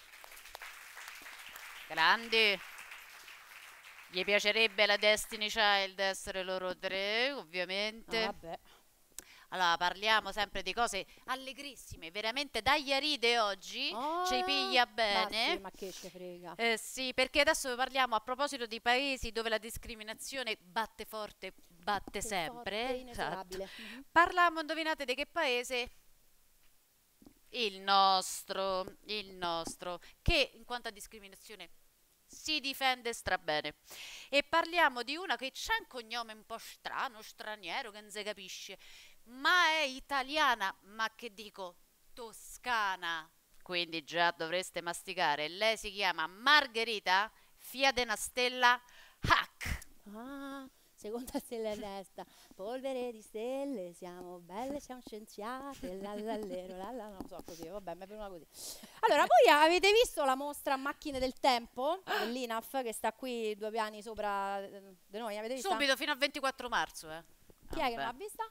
Grandi. Gli piacerebbe la Destiny Child essere loro tre, ovviamente. Vabbè. Allora, parliamo sempre di cose allegrissime, veramente dagli a ride oggi, ci piglia bene. Ma che ce frega. Sì, perché adesso parliamo a proposito di paesi dove la discriminazione batte forte, batte sempre. Inesorabile. Parliamo, indovinate di che paese? Il nostro, che in quanto a discriminazione si difende strabene. E parliamo di una che c'ha un cognome un po' strano, straniero, che non si capisce, ma è italiana, ma che dico, toscana. Quindi già dovreste masticare. Lei si chiama Margherita Fiadenastella Hack. Seconda stella in testa, polvere di stelle, siamo belle, siamo scienziate, non lo so così, vabbè, mi è venuta così. Allora, voi avete visto la mostra Macchine del Tempo dell'INAF che sta qui 2 piani sopra di noi? Avete visto? Subito, fino al 24 marzo. Chi è che non l'ha vista?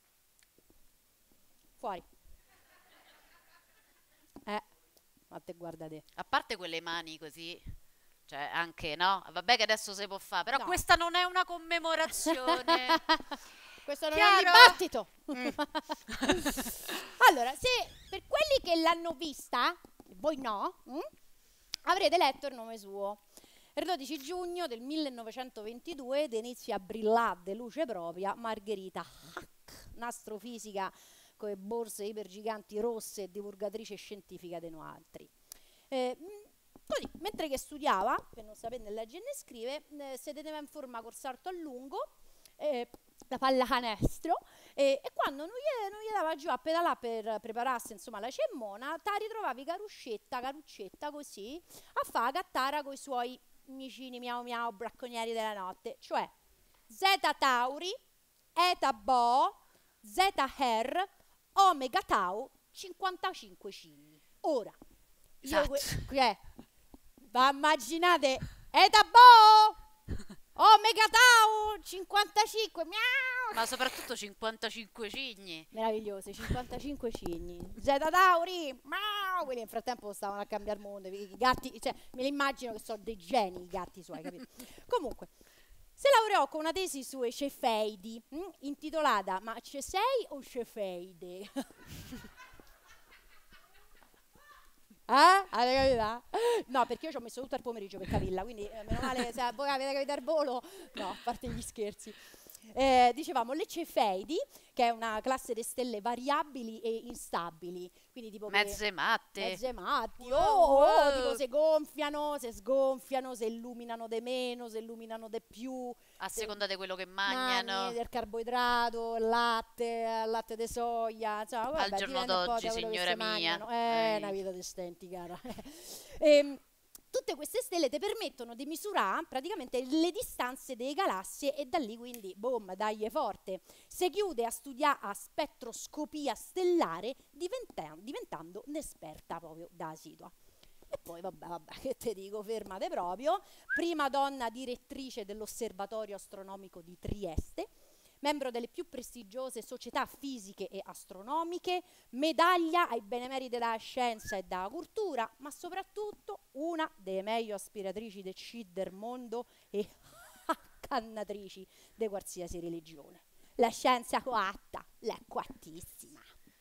Fuori. Ma te guarda te. A parte quelle mani così, cioè anche, no? Vabbè che adesso si può fare, però No. questa non è una commemorazione. Questo non Chiaro? è un dibattito. Allora, se per quelli che l'hanno vista, e voi no, avrete letto il nome suo. Il 12 giugno del 1922 inizia a brillare di luce propria Margherita Hack, un'astrofisica con le borse ipergiganti rosse e divulgatrice scientifica dei altri. Così, mentre che studiava, per non sapere né leggere né scrivere, si teneva in forma col salto a lungo, la pallacanestro, e quando non gli dava giù a pedalare per prepararsi insomma la cemmona, ti ritrovavi caruccetta così, a fare gattara con i suoi micini miau miau bracconieri della notte, cioè Zeta Tauri, Eta Bo, Zeta Her, Omega Tau, 55 cigni. Ora, Esatto. ma immaginate, Eta Bo, Omega Tau, 55, miau! Ma soprattutto 55 cigni. Meravigliosi, 55 cigni. Zeta Tauri, miau! Quelli nel frattempo stavano a cambiare il mondo, i gatti, cioè me li immagino che sono dei geni i gatti suoi, capito? Comunque, si laureò con una tesi su Cefeidi, intitolata Ma ce sei o Cefeide? Avete capito? No, perché io ci ho messo tutto il pomeriggio per capirla, quindi meno male se voi avete capito al volo, no, a parte gli scherzi. Dicevamo le Cefeidi, che è una classe di stelle variabili e instabili, quindi tipo Mezze matte. mezze matti, Wow. tipo se gonfiano, se sgonfiano, se illuminano di meno, se illuminano di più, A seconda di quello che mangi, mangiano. del carboidrato, il latte di soia, insomma, Al vabbè, giorno dipende un po' d'oggi, da quello che signora si mia. mangiano. Una vita di stenti, cara. Tutte queste stelle ti permettono di misurare praticamente le distanze delle galassie e da lì quindi, boom, dagli forte. Si chiude a studiare a spettroscopia stellare diventando un'esperta proprio da asidua. E poi, vabbè, che te dico, fermate proprio. Prima donna direttrice dell'Osservatorio Astronomico di Trieste, membro delle più prestigiose società fisiche e astronomiche, medaglia ai benemeriti della scienza e della cultura, ma soprattutto una delle meglio aspiratrici del CID del mondo e accannatrici di qualsiasi religione. La scienza coatta, l'è coattissima.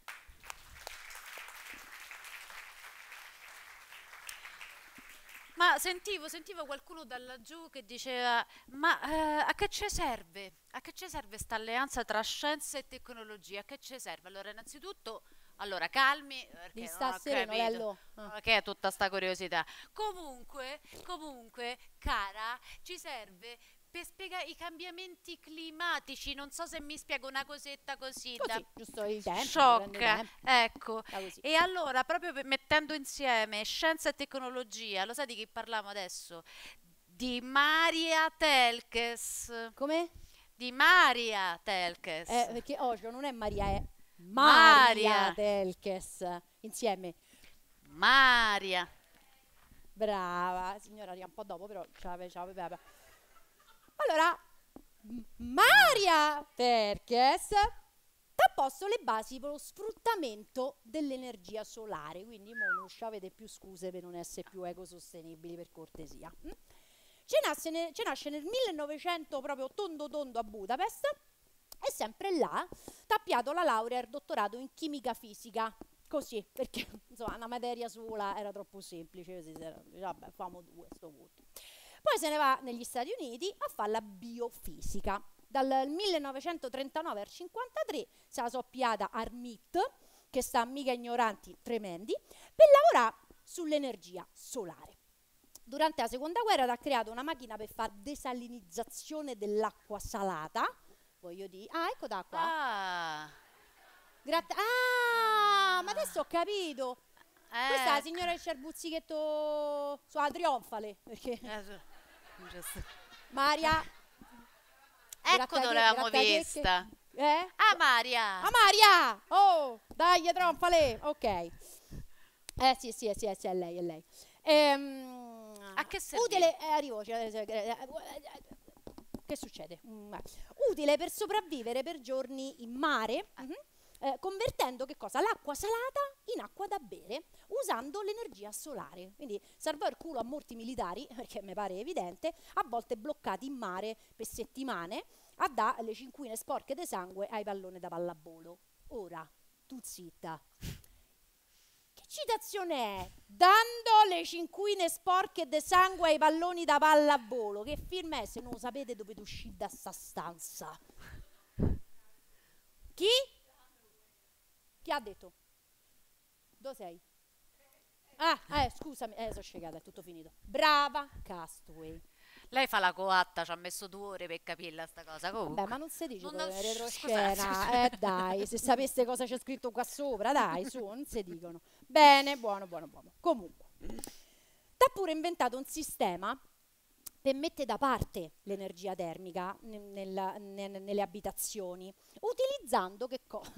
Ma sentivo qualcuno da laggiù che diceva, ma a che ci serve? A che ci serve sta alleanza tra scienza e tecnologia? A che ci serve? Allora, innanzitutto, calmi, perché non ho capito che è tutta sta curiosità. Comunque, cara, ci serve per spiegare i cambiamenti climatici. Non so se mi spiego una cosetta così da giusto il tempo, sciocca, ecco. E allora, proprio mettendo insieme scienza e tecnologia, lo sai di chi parliamo adesso? Di Maria Telkes. Come? Di Maria Telkes. Perché Osho non è Maria, è Maria Telkes. Insieme. Maria. Brava, signora, arriva un po' dopo, però ciao. Allora, Maria Telkes ha posto le basi per lo sfruttamento dell'energia solare, quindi mo non avete più scuse per non essere più ecosostenibili, per cortesia. Ci nasce nel 1900 proprio tondo a Budapest e sempre là tappiato la laurea e il dottorato in chimica fisica, così, perché insomma una materia sola era troppo semplice, vabbè, famo due sto punto. Poi se ne va negli Stati Uniti a fare la biofisica. Dal 1939 al 1953 si è soppiata al MIT, che sta mica ignoranti tremendi, per lavorare sull'energia solare. Durante la seconda guerra ha creato una macchina per fare desalinizzazione dell'acqua salata. Voglio dire, ecco da qua. Ma adesso ho capito. Questa è la signora del cerbuzzichetto sulla trionfale, perché Maria, ecco dove l'avevamo vista. Maria. Maria! Oh, dai, trionfale. Ok. Sì, è lei. A che serve? Utile, arrivo. Che succede? Utile per sopravvivere per giorni in mare. Convertendo che cosa? L'acqua salata in acqua da bere usando l'energia solare. Quindi salvò il culo a molti militari, perché mi pare evidente, a volte bloccati in mare per settimane a dare le cinquine sporche di sangue ai palloni da pallavolo. Ora, tu zitta. Che citazione è? Dando le cinquine sporche di sangue ai palloni da pallavolo. Che film è? Se non lo sapete dovete uscire da sta stanza. Chi? Chi ha detto? Dove sei? Scusami, sono scegata, è tutto finito. Brava, Castaway. Lei fa la coatta, ci ha messo 2 ore per capirla sta cosa. Comunque. Vabbè, ma non si dice retroscena. Dai, se sapeste cosa c'è scritto qua sopra, dai, su, non si dicono. Bene, buono. Comunque, t'ha pure inventato un sistema per mettere da parte l'energia termica nelle abitazioni, utilizzando che cosa?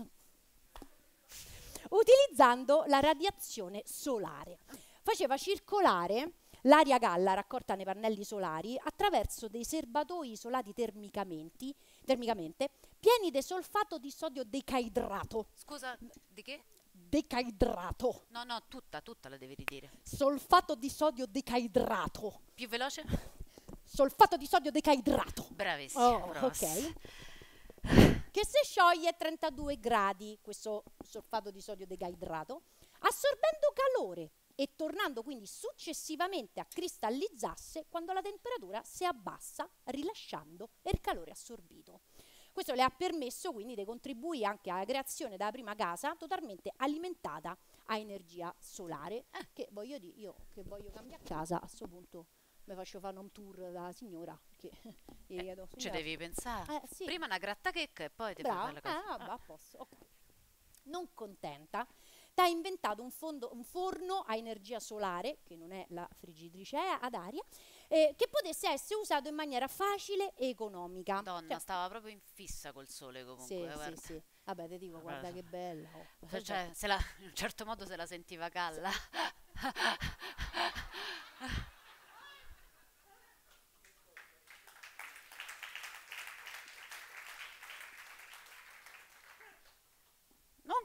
Utilizzando la radiazione solare. Faceva circolare l'aria calda raccolta nei pannelli solari attraverso dei serbatoi isolati termicamente, pieni di solfato di sodio decaidrato. Scusa, di che? Decaidrato. No, tutta la devi ridire. Solfato di sodio decaidrato. Più veloce? Solfato di sodio decaidrato. Bravissimo. Ok. Che se scioglie a 32 gradi, questo solfato di sodio decaidrato, assorbendo calore e tornando quindi successivamente a cristallizzarsi quando la temperatura si abbassa, rilasciando il calore assorbito. Questo le ha permesso quindi di contribuire anche alla creazione della prima casa totalmente alimentata a energia solare, che voglio dire, io che voglio cambiare casa, a questo punto mi faccio fare un tour dalla signora, che ci devi pensare. Sì. Prima una grattachecca e poi ti fai fare la cosa. Va a posto. Okay. Non contenta, t'ha inventato un forno a energia solare, che non è la friggitrice ad aria, che potesse essere usato in maniera facile e economica. Donna, stava proprio in fissa col sole comunque. Sì. Vabbè, ti dico, guarda che bella. Cioè, in un certo modo se la sentiva calla.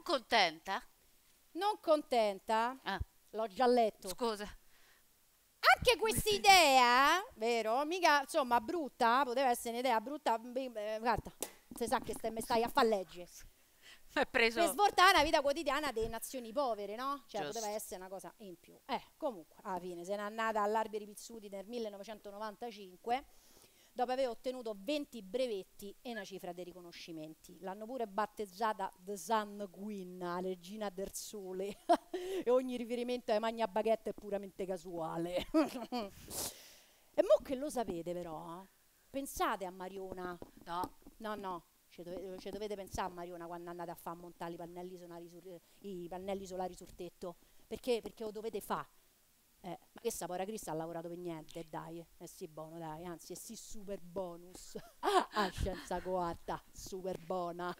contenta? Non contenta? Ah. L'ho già letto. Scusa. Anche questa idea, vero? Mica, insomma, brutta, poteva essere un'idea brutta. Guarda, si sa che mi stai a far leggere. Per svoltare la vita quotidiana delle nazioni povere, no? Cioè, Giusto. poteva essere una cosa in più. Comunque, alla fine se n'è andata all'Alberi Pizzuti nel 1995, dopo aver ottenuto 20 brevetti e una cifra dei riconoscimenti. L'hanno pure battezzata The Sun Queen, la regina del sole, e ogni riferimento ai Magna Baguette è puramente casuale. E mo che lo sapete però, pensate a Mariona. No, ci dovete pensare a Mariona quando andate a far montare i pannelli solari sul tetto, perché lo dovete fare. Ma che sta povera Crista ha lavorato per niente, dai, sì buono, dai, anzi è sì super bonus. A scienza coatta, super buona.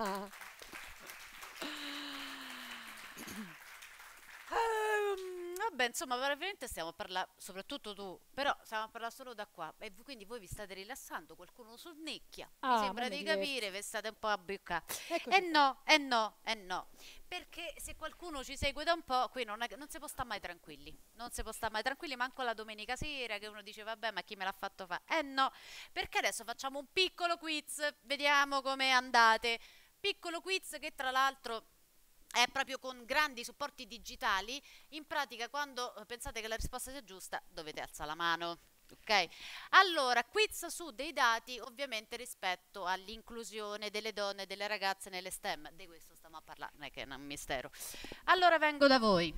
Vabbè, insomma, veramente stiamo a parlare, soprattutto tu, però stiamo a parlare solo da qua, e quindi voi vi state rilassando, qualcuno sonnecchia, mi sembra di capire, vi state un po' a bioccare. E no, perché se qualcuno ci segue da un po', qui non si può stare mai tranquilli, manco la domenica sera che uno dice vabbè, ma chi me l'ha fatto fare? No, perché adesso facciamo un piccolo quiz, vediamo come andate, piccolo quiz che tra l'altro è proprio con grandi supporti digitali. In pratica, quando pensate che la risposta sia giusta, dovete alzare la mano. Ok? Allora, quiz su dei dati, ovviamente rispetto all'inclusione delle donne e delle ragazze nelle STEM. Di questo stiamo a parlare, non è che è un mistero. Allora vengo da voi,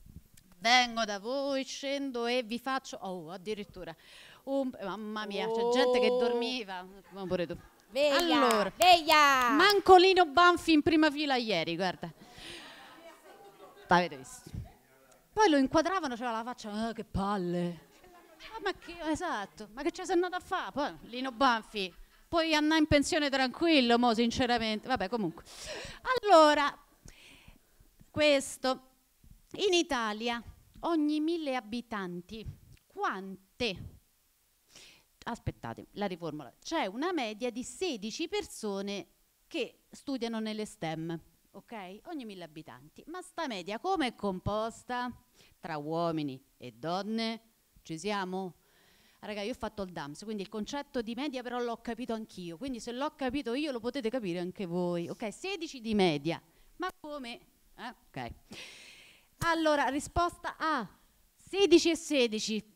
scendo e vi faccio, addirittura, mamma mia, c'è gente che dormiva, ma pure tu. Allora, manco Lino Banfi in prima fila ieri, guarda. L'avete visto? Poi lo inquadravano, c'era la faccia, che palle. Ma che, esatto, ma che ci sei andato a fare? Poi Lino Banfi, puoi andare in pensione tranquillo, mo sinceramente. Vabbè, comunque. Allora, questo, in Italia, ogni 1000 abitanti, quante... Aspettate, la riformula. C'è una media di 16 persone che studiano nelle STEM, ok? Ogni 1000 abitanti. Ma sta media come è composta? Tra uomini e donne? Ci siamo? Raga, io ho fatto il DAMS, quindi il concetto di media però l'ho capito anch'io. Quindi se l'ho capito io lo potete capire anche voi. Ok, 16 di media. Ma come? Ok. Allora, risposta A. 16 e 16.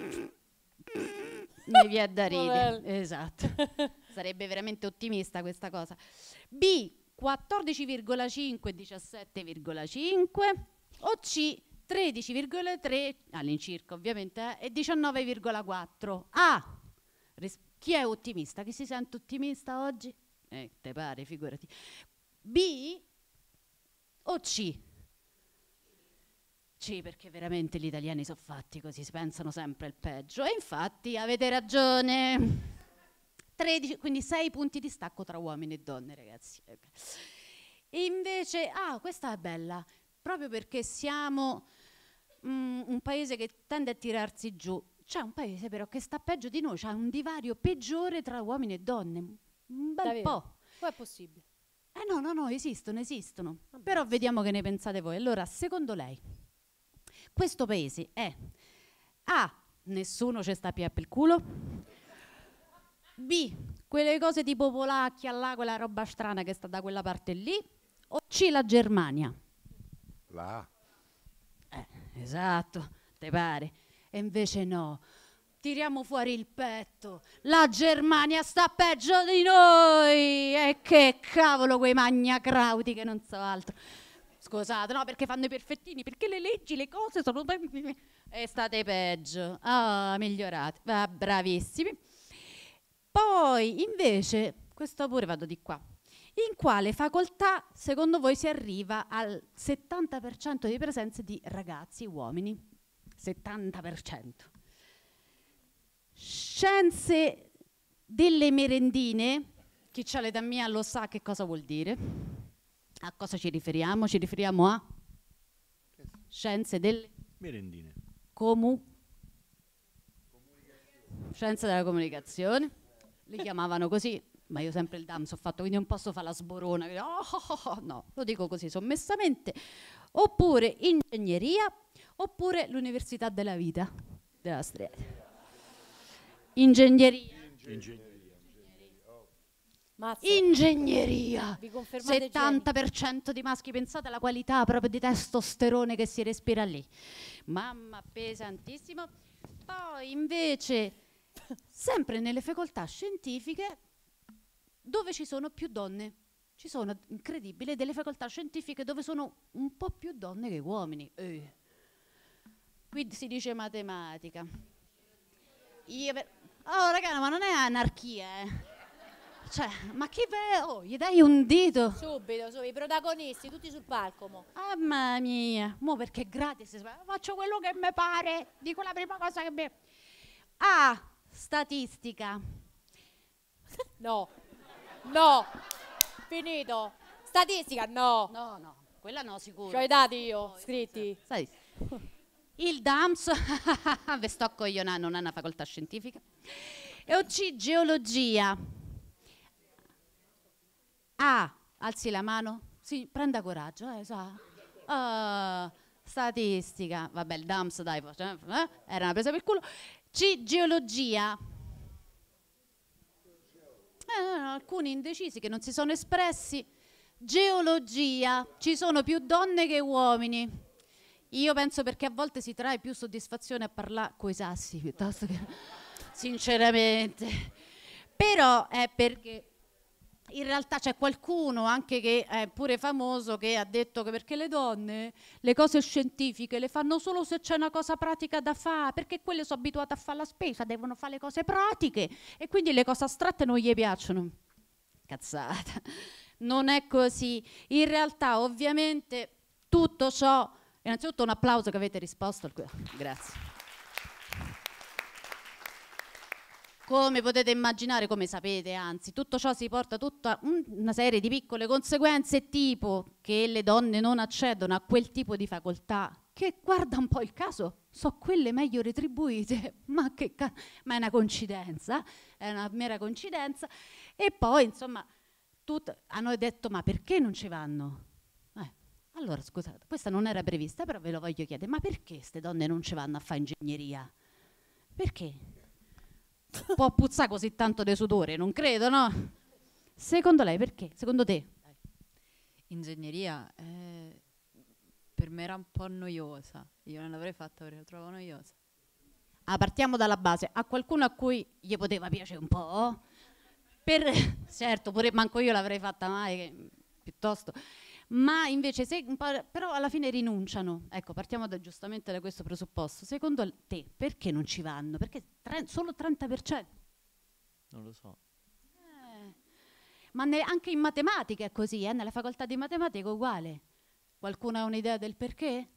Mi viene da ridere, esatto. Sarebbe veramente ottimista questa cosa. B, 14,5 e 17,5, o C, 13,3 all'incirca ovviamente e 19,4. A, chi è ottimista? Chi si sente ottimista oggi? Te pare, figurati. B o C? C, perché veramente gli italiani sono fatti così, si pensano sempre il peggio. E infatti avete ragione. 13, quindi 6 punti di stacco tra uomini e donne, ragazzi. E invece, questa è bella, proprio perché siamo un paese che tende a tirarsi giù. C'è un paese però che sta peggio di noi, c'è un divario peggiore tra uomini e donne. Un bel po'. Come è possibile? No, esistono. Però vediamo che ne pensate voi. Allora, secondo lei, questo paese è A, nessuno ci sta più per il culo, B, quelle cose tipo Polacchia, là, quella roba strana che sta da quella parte lì, o C, la Germania? La A. Esatto, te pare. E invece no, tiriamo fuori il petto, la Germania sta peggio di noi, e che cavolo quei magnacrauti che non so altro. Scusate, no, perché fanno i perfettini, perché le leggi, le cose sono... E state peggio. Migliorate. Bravissimi. Poi, invece, questo pure vado di qua. In quale facoltà, secondo voi, si arriva al 70% di presenze di ragazzi, uomini? 70%. Scienze delle merendine, chi c'ha l'età mia lo sa che cosa vuol dire. A cosa ci riferiamo? Ci riferiamo a scienze delle merendine. Scienze della comunicazione. Li chiamavano così ma io sempre il DAMS ho fatto, quindi non posso fare la sborona, no, lo dico così sommessamente, oppure ingegneria, oppure l'università della vita, della strada. Ingegneria. Ingegneria. Vi confermate 70% di maschi, pensate alla qualità proprio di testosterone che si respira lì. Mamma, pesantissimo. Poi invece, sempre nelle facoltà scientifiche, dove ci sono più donne. Ci sono, incredibile, delle facoltà scientifiche dove sono un po' più donne che uomini. Qui si dice matematica. Oh raga, ma non è anarchia, Cioè, ma chi gli dai un dito? Subito, i protagonisti, tutti sul palco. Mamma mia, mo perché è gratis, faccio quello che mi pare, dico la prima cosa che mi... Statistica. No, finito. Statistica, no. No, quella no, sicuro. C'ho i dati io, scritti. Il DAMS, ve sto coglionando, non è una facoltà scientifica. E OC, geologia. Alzi la mano. Sì, prenda coraggio, statistica. Vabbè, il DAMS, dai, era una presa per il culo. C, geologia. Alcuni indecisi che non si sono espressi. Geologia. Ci sono più donne che uomini. Io penso perché a volte si trae più soddisfazione a parlare coi sassi piuttosto che... Sinceramente. Però è perché in realtà c'è qualcuno anche che è pure famoso che ha detto che perché le donne le cose scientifiche le fanno solo se c'è una cosa pratica da fare, perché quelle sono abituate a fare la spesa, devono fare le cose pratiche e quindi le cose astratte non gli piacciono. Cazzata. Non è così. In realtà ovviamente tutto ciò... Innanzitutto un applauso che avete risposto. Grazie. Come potete immaginare, come sapete, anzi, tutto ciò si porta tutta una serie di piccole conseguenze, tipo che le donne non accedono a quel tipo di facoltà, che guarda un po' il caso, sono quelle meglio retribuite, ma è una coincidenza, è una mera coincidenza. E poi, insomma, hanno detto, ma perché non ci vanno? Allora, scusate, questa non era prevista, però ve lo voglio chiedere, ma perché queste donne non ci vanno a fare ingegneria? Perché? Può puzzare così tanto di sudore, non credo, no? Secondo lei perché? Secondo te? Ingegneria per me era un po' noiosa, io non l'avrei fatta perché la trovo noiosa. Partiamo dalla base, a qualcuno a cui gli poteva piacere un po'? Certo, pure manco io l'avrei fatta mai, piuttosto... Ma invece, però alla fine rinunciano. Ecco, partiamo giustamente da questo presupposto. Secondo te, perché non ci vanno? Perché solo 30%? Non lo so. Ma anche in matematica è così, nella facoltà di matematica è uguale. Qualcuno ha un'idea del perché?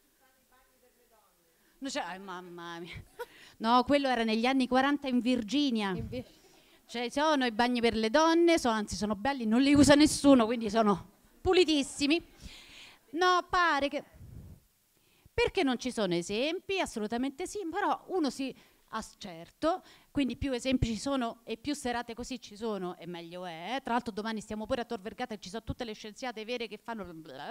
Mamma mia. No, quello era negli anni 40 in Virginia. Cioè, sono i bagni per le donne, anzi sono belli, non li usa nessuno, quindi sono... pulitissimi. No, pare che... Perché non ci sono esempi? Assolutamente sì, però uno si... certo, quindi più esempi ci sono e più serate così ci sono e meglio è. Tra l'altro domani stiamo pure a Tor Vergata e ci sono tutte le scienziate vere che fanno...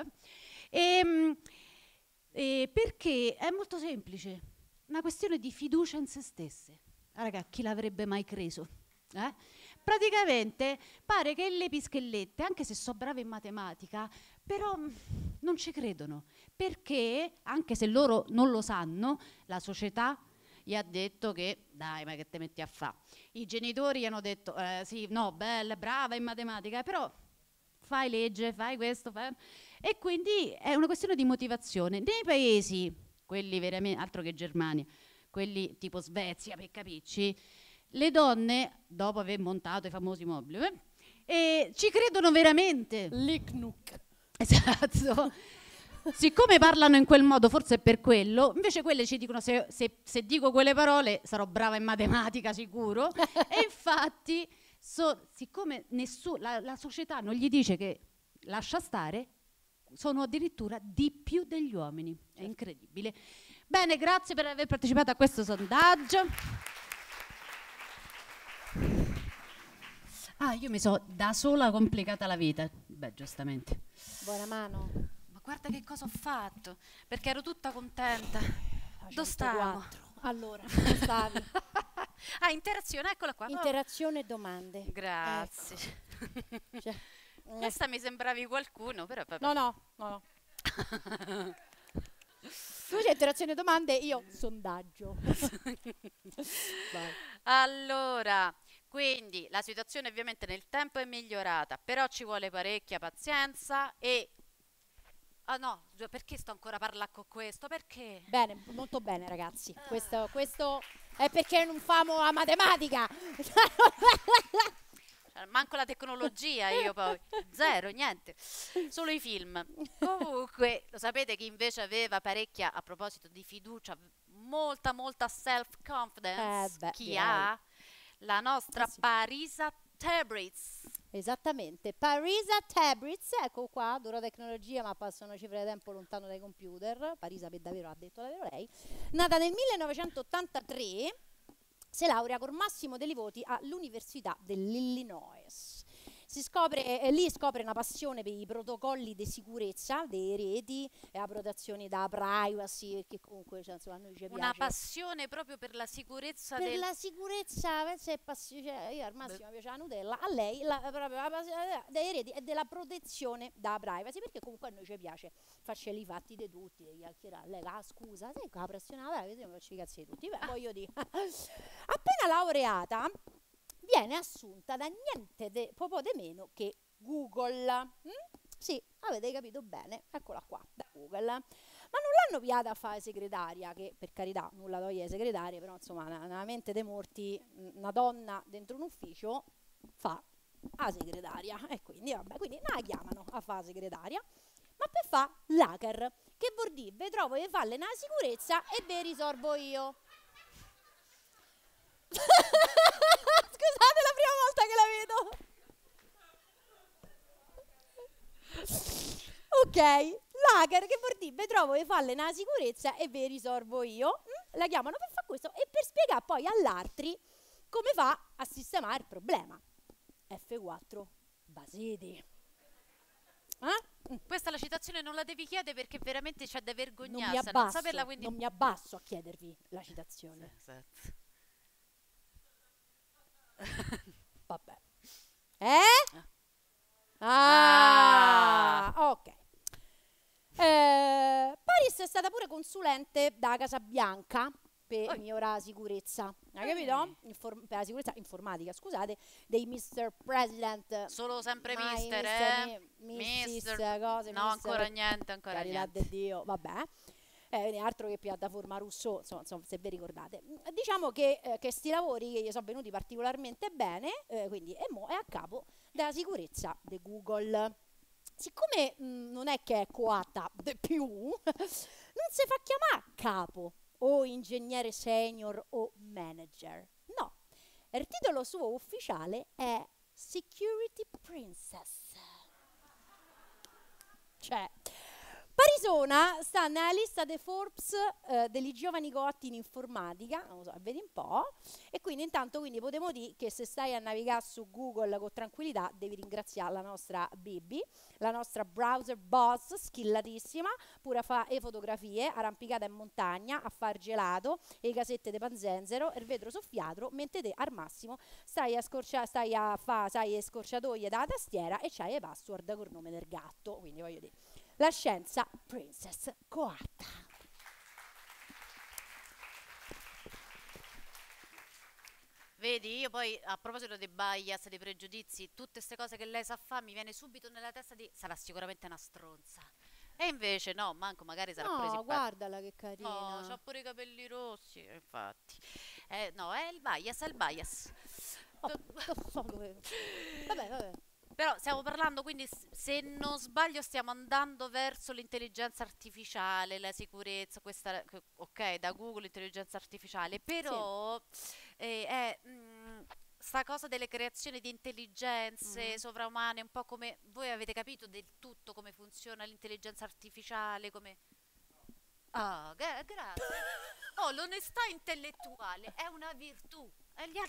perché è molto semplice, una questione di fiducia in se stesse. Raga, chi l'avrebbe mai creso? Praticamente pare che le pischellette, anche se sono brave in matematica, però non ci credono, perché anche se loro non lo sanno, la società gli ha detto che dai, ma che te metti a fa? I genitori gli hanno detto sì, no, bella, brava in matematica, però fai legge, fai questo, fai... E quindi è una questione di motivazione. Nei paesi, quelli veramente, altro che Germania, quelli tipo Svezia, per capirci, le donne, dopo aver montato i famosi mobili, ci credono veramente. L'ICNUC. Esatto. Siccome parlano in quel modo, forse è per quello, invece quelle ci dicono se dico quelle parole sarò brava in matematica sicuro. E infatti, siccome la società non gli dice che lascia stare, sono addirittura di più degli uomini. È incredibile. Bene, grazie per aver partecipato a questo sondaggio. Ah, io mi so da sola complicata la vita. Beh, giustamente. Buona mano. Ma guarda che cosa ho fatto, perché ero tutta contenta. Dove 104. stavo? Allora, dove stavi? Ah, interazione, eccola qua. Interazione e domande. Grazie. Ecco. Cioè, Questa mi sembravi qualcuno, però vabbè. No. Tu c'è interazione e domande, io sondaggio. Vai. Allora, quindi la situazione ovviamente nel tempo è migliorata, però ci vuole parecchia pazienza e... Ah no, perché sto ancora a parlare con questo? Perché? Bene, molto bene ragazzi. Questo è perché non famo la matematica. Manco la tecnologia io poi, zero, niente, solo i film. Comunque, lo sapete che invece aveva parecchia, a proposito di fiducia, molta self-confidence, chi direi. ha? La nostra Parisa Tabriz. Esattamente, Parisa Tabriz, ecco qua, dura tecnologia ma passano cifre di tempo lontano dai computer. Parisa per davvero ha detto davvero lei. Nata nel 1983, si laurea con massimo dei voti all'Università dell'Illinois. Lì scopre una passione per i protocolli di sicurezza dei reti e la protezione da privacy, perché comunque cioè, insomma, a noi ci piace. Una passione proprio per la sicurezza Per la sicurezza, cioè, io al massimo mi piace la Nutella, a lei proprio la passione dei reti e della protezione da privacy, perché comunque a noi ci piace farci i fatti di tutti, di chiacchierare. Lei scusa, sai con la pressione della privacy, mi faccio i cazzi di tutti. Beh, voglio dire, appena laureata, viene assunta da niente poco di meno che Google. Sì, avete capito bene, eccola qua, da Google. Ma non l'hanno piata a fare segretaria, che per carità nulla toglie alle segretarie, però insomma nella mente dei morti una donna dentro un ufficio fa la segretaria e quindi vabbè, quindi la chiamano a fare la segretaria, ma per fa l'hacker, che vuol dire vi trovo le falle nella sicurezza e ve risolvo io. Scusate, è la prima volta che la vedo. Ok, l'hacker che vuol dire vi trovo le falle nella sicurezza e ve risolvo io. La chiamano per fare questo e per spiegare poi all'altri come fa a sistemare il problema. F4 Basiti. Questa la citazione non la devi chiedere perché veramente c'è da Non mi vergognarsi a abbasso, non saperla, quindi... non mi abbasso a chiedervi la citazione. Esatto. Vabbè. Ok. Paris è stata pure consulente da Casa Bianca per migliorare la sicurezza. Hai capito? Per la sicurezza informatica, scusate, dei Mr. President. Solo sempre mai Mister, cose, no, Mister, ancora niente, ancora carità niente. di Dio, vabbè. Altro che piattaforma Rousseau, insomma, se vi ricordate. Diciamo che sti lavori che gli sono venuti particolarmente bene, quindi e mo è a capo della sicurezza di Google. Siccome non è che è coatta di più, non si fa chiamare capo o ingegnere senior o manager. No, il titolo suo ufficiale è Security Princess. Cioè, Parisona sta nella lista dei Forbes degli giovani coatti in informatica, non lo so, vedi un po', e quindi intanto potremo dire che se stai a navigare su Google con tranquillità devi ringraziare la nostra Bibi, la nostra browser boss, skillatissima, pure a fare le fotografie, arrampicata in montagna, a far gelato, e casette di panzenzero, il vetro soffiato, mentre te al massimo stai a fare le scorciatoie dalla tastiera e c'hai le password col nome del gatto, quindi voglio dire. La scienza Princess coatta. Vedi, io poi a proposito dei bias, dei pregiudizi, tutte queste cose che lei sa fare mi viene subito nella testa di sarà sicuramente una stronza. E invece no, manco magari sarà pure No, simpatica. guardala che carina. No, c'ha pure i capelli rossi, infatti. No, è il bias, è il bias. Vabbè. Però stiamo parlando, quindi se non sbaglio stiamo andando verso l'intelligenza artificiale, la sicurezza, questa, ok, da Google l'intelligenza artificiale, però sta cosa delle creazioni di intelligenze sovraumane, un po' come, voi avete capito del tutto come funziona l'intelligenza artificiale, come... Ah, grazie. Oh, l'onestà intellettuale è una virtù e gli altri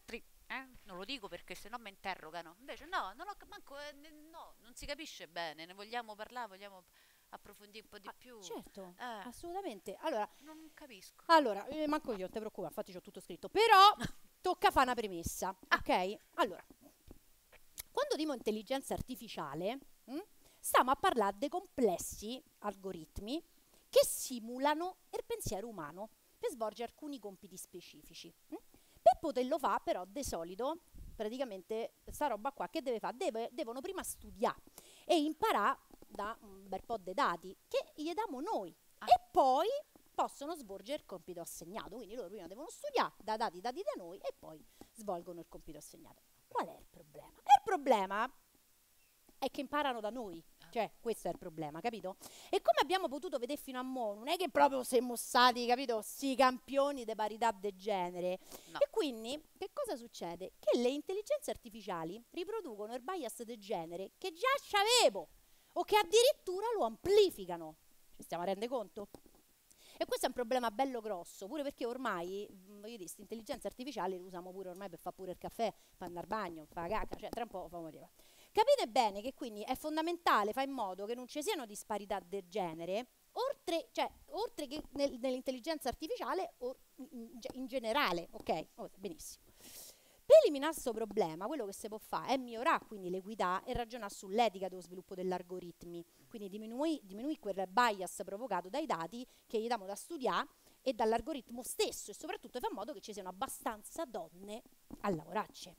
Non lo dico perché sennò mi interrogano. Invece no, non ho manco, no, non si capisce bene, ne vogliamo parlare, vogliamo approfondire un po' di più. Certo, assolutamente. Allora, non capisco. Allora, manco io, non ti preoccupare, infatti c'ho tutto scritto. Però tocca fare una premessa, ok? Allora, quando dico intelligenza artificiale, stiamo a parlare di complessi algoritmi che simulano il pensiero umano per svolgere alcuni compiti specifici. Per poterlo fare, però, di solito, praticamente, sta roba qua che deve fare? Devono prima studiare e imparare da un bel po' di dati che gli diamo noi e poi possono svolgere il compito assegnato. Quindi loro prima devono studiare da dati da noi e poi svolgono il compito assegnato. Qual è il problema? Il problema è che imparano da noi, cioè questo è il problema, capito? E come abbiamo potuto vedere fino a mo', non è che proprio siamo stati, capito, sti campioni di parità de genere. No. E quindi che cosa succede? Che le intelligenze artificiali riproducono il bias de genere che già c'avevo o che addirittura lo amplificano. Ci stiamo a rendere conto? E questo è un problema bello grosso, pure perché ormai, voglio dire, queste intelligenze artificiali le usiamo pure ormai per fare pure il caffè, per andare al bagno, fare la cacca, cioè tra un po' fa morire. Capite bene che quindi è fondamentale fare in modo che non ci siano disparità del genere, oltre che nell'intelligenza artificiale o in generale, ok? Benissimo. Per eliminare questo problema, quello che si può fare è migliorare quindi l'equità e ragionare sull'etica dello sviluppo degli algoritmi, quindi diminuire quel bias provocato dai dati che gli diamo da studiare e dall'algoritmo stesso, e soprattutto fare in modo che ci siano abbastanza donne a lavorarci.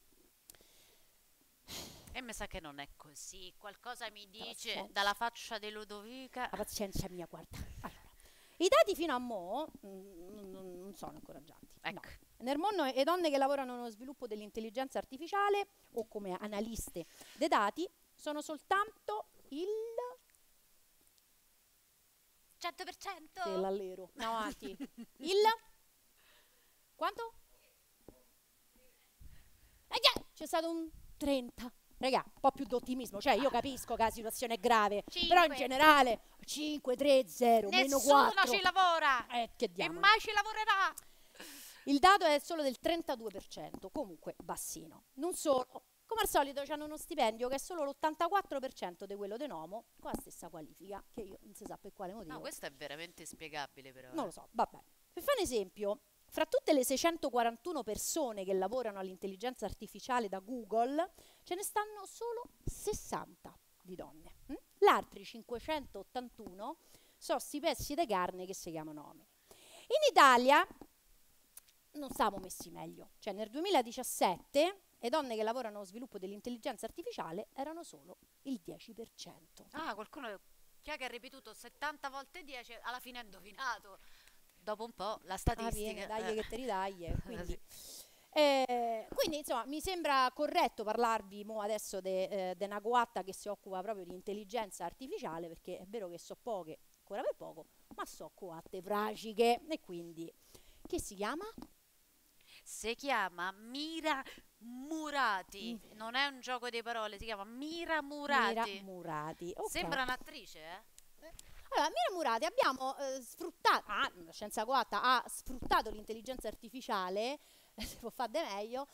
E mi sa che non è così, qualcosa mi dice dalla faccia di Ludovica. La pazienza mia, guarda. Allora, i dati fino a mo' non sono incoraggianti. Ecco. No. Nel mondo le donne che lavorano nello sviluppo dell'intelligenza artificiale o come analiste dei dati sono soltanto il 100%. Dell'allero. No, avanti. Il quanto? C'è stato un 30. Raga, un po' più d'ottimismo, cioè io capisco che la situazione è grave, 5. Però in generale 5, 3, 0, meno 4. Nessuno ci lavora che diamine. E mai ci lavorerà. Il dato è solo del 32%, comunque bassino. Non solo, come al solito hanno uno stipendio che è solo l'84% di quello di Nomo, con la stessa qualifica, che io non si sa per quale motivo. No, questo è veramente spiegabile però. Non lo so, vabbè. Per fare un esempio, fra tutte le 641 persone che lavorano all'intelligenza artificiale da Google, ce ne stanno solo 60 di donne. L'altri 581 sono sti pezzi di carne che si chiamano uomini. In Italia non siamo messi meglio, cioè nel 2017 le donne che lavorano allo sviluppo dell'intelligenza artificiale erano solo il 10%. Ah, qualcuno che ha ripetuto 70 volte 10 alla fine ha indovinato. Dopo un po' la statistica. Dai che te ridagli. Quindi insomma mi sembra corretto parlarvi adesso di Naguatta che si occupa proprio di intelligenza artificiale, perché è vero che so poche, ancora per poco, ma so coatte pratiche. E quindi che si chiama? Si chiama Mira Murati. Non è un gioco di parole, si chiama Mira Murati. Mira Murati. Okay. Sembra un'attrice, Allora, Mira Murati abbiamo sfruttato, Scienza Coatta ha sfruttato l'intelligenza artificiale, si può fare di meglio,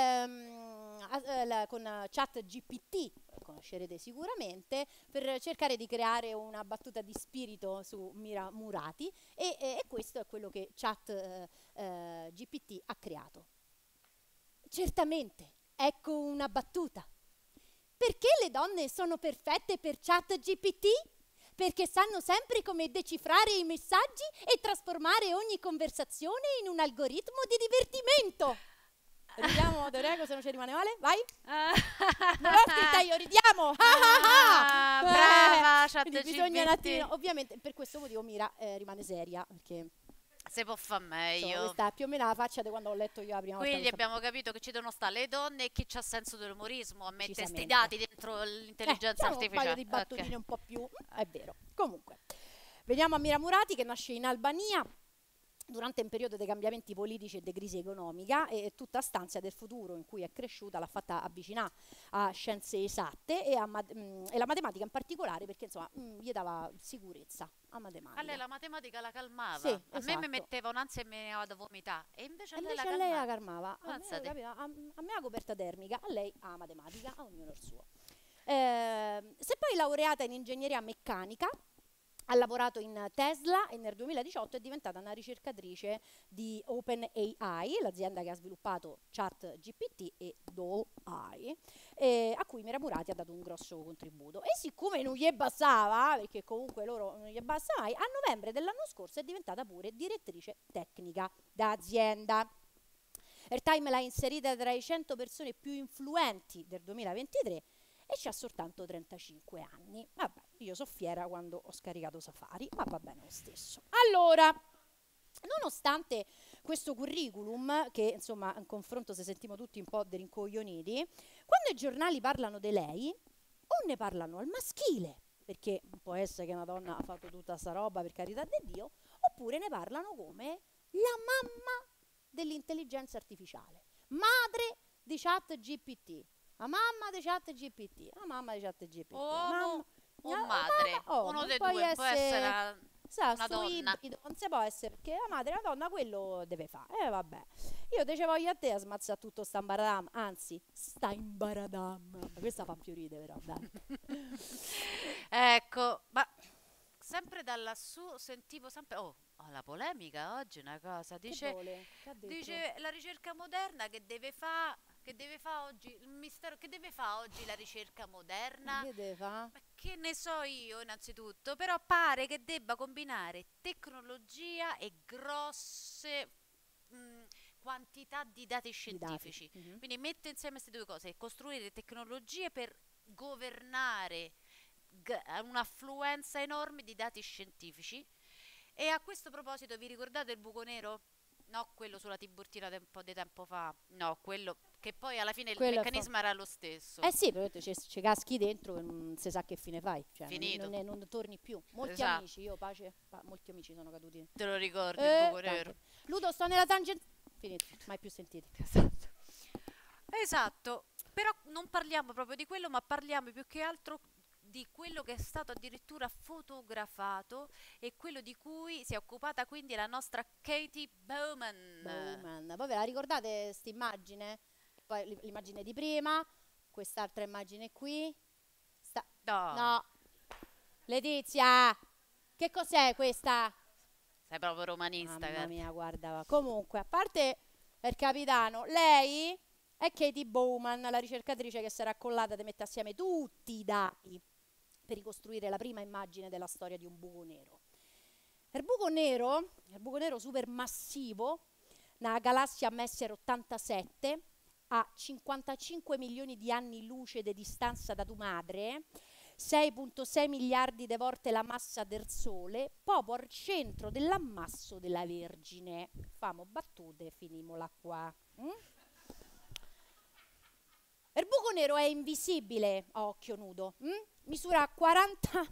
con ChatGPT, conoscerete sicuramente, per cercare di creare una battuta di spirito su Mira Murati e questo è quello che ChatGPT ha creato. Certamente, ecco una battuta. Perché le donne sono perfette per ChatGPT? Perché sanno sempre come decifrare i messaggi e trasformare ogni conversazione in un algoritmo di divertimento. Ridiamo, Dorego, se non ci rimane male, vai. Non l'ho scritta io, ridiamo. Brava, ChatGPT. Bisogna un attimo, ovviamente per questo motivo Mira rimane seria, perché si può fare meglio. Questa è più o meno la faccia di quando ho letto io la prima volta. Quindi abbiamo capito che ci devono stare le donne e chi c'ha senso dell'umorismo a mettere questi dati dentro l'intelligenza artificiale. Un paio di battutine un po' più, è vero. Comunque, veniamo a Mira Murati che nasce in Albania durante un periodo dei cambiamenti politici e di crisi economica, e tutta stanza del futuro in cui è cresciuta l'ha fatta avvicinare a scienze esatte e la matematica in particolare, perché insomma gli dava sicurezza. a matematica. A lei la matematica la calmava. Sì, A me esatto. mi metteva un'ansia e mi veniva da vomitare. E invece a lei la Invece a lei la calmava. calmava, Pensate. a me la coperta termica, a lei a matematica, a ognuno il suo. Si è poi laureata in ingegneria meccanica, ha lavorato in Tesla e nel 2018 è diventata una ricercatrice di OpenAI, l'azienda che ha sviluppato ChatGPT e DALL-E, a cui Murati ha dato un grosso contributo. E siccome non gli bastava, perché comunque loro non gli basta mai, a novembre dell'anno scorso è diventata pure direttrice tecnica d'azienda. Airtime l'ha inserita tra i 100 persone più influenti del 2023 e c'ha soltanto 35 anni. Vabbè, io so fiera quando ho scaricato Safari, ma va bene lo stesso. Allora, nonostante questo curriculum, che insomma in confronto se sentiamo tutti un po' derincoglioniti, quando i giornali parlano di lei, o ne parlano al maschile, perché può essere che una donna ha fatto tutta sta roba per carità di Dio, oppure ne parlano come la mamma dell'intelligenza artificiale, madre di ChatGPT. La mamma di ChatGPT, la mamma di ChatGPT. Uomo o madre? Uno dei due, può essere una donna. Non si può essere, perché la madre e la donna quello deve fare. Vabbè. Io te ce voglio a te a smazzare tutto sta imbaradam, anzi, sta imbaradam. Questa fa più ridere però, dai. Ecco, ma sempre da lassù sentivo sempre... Oh, la polemica oggi è una cosa. Dice, dice la ricerca moderna che deve fare... Che deve fare oggi il mistero? Che deve fare oggi la ricerca moderna? Che deve fare? Ma che ne so io, innanzitutto, però pare che debba combinare tecnologia e grosse quantità di dati scientifici. Quindi mette insieme queste due cose, costruire tecnologie per governare un'affluenza enorme di dati scientifici. E a questo proposito, vi ricordate il buco nero? No, quello sulla Tiburtina un po' di tempo fa. No, quello che poi alla fine Quello il meccanismo era lo stesso. Eh sì, però ci caschi dentro e non si sa che fine fai. Cioè, Finito. non torni più. Molti Esatto. amici, io molti amici sono caduti. Te lo ricordi il buco nero? Ludo, sto nella tangente. Finito, mai più sentiti. Esatto. Però non parliamo proprio di quello, ma parliamo più che altro di quello che è stato addirittura fotografato e quello di cui si è occupata quindi la nostra Katie Bowman. Voi ve la ricordate questa immagine? Poi l'immagine di prima, quest'altra immagine qui. No. Letizia, che cos'è questa? Sei proprio romanista. Mamma mia, guarda. Comunque, a parte il capitano, lei è Katie Bowman, la ricercatrice che si era accollata di mettere assieme tutti i dati per ricostruire la prima immagine della storia di un buco nero. Il buco nero supermassivo, una galassia Messier 87, a 55 milioni di anni luce di distanza da tua madre, 6,6 miliardi di volte la massa del Sole, proprio al centro dell'ammasso della Vergine. Famo battute, finimola qua. Il buco nero è invisibile a occhio nudo. Misura 40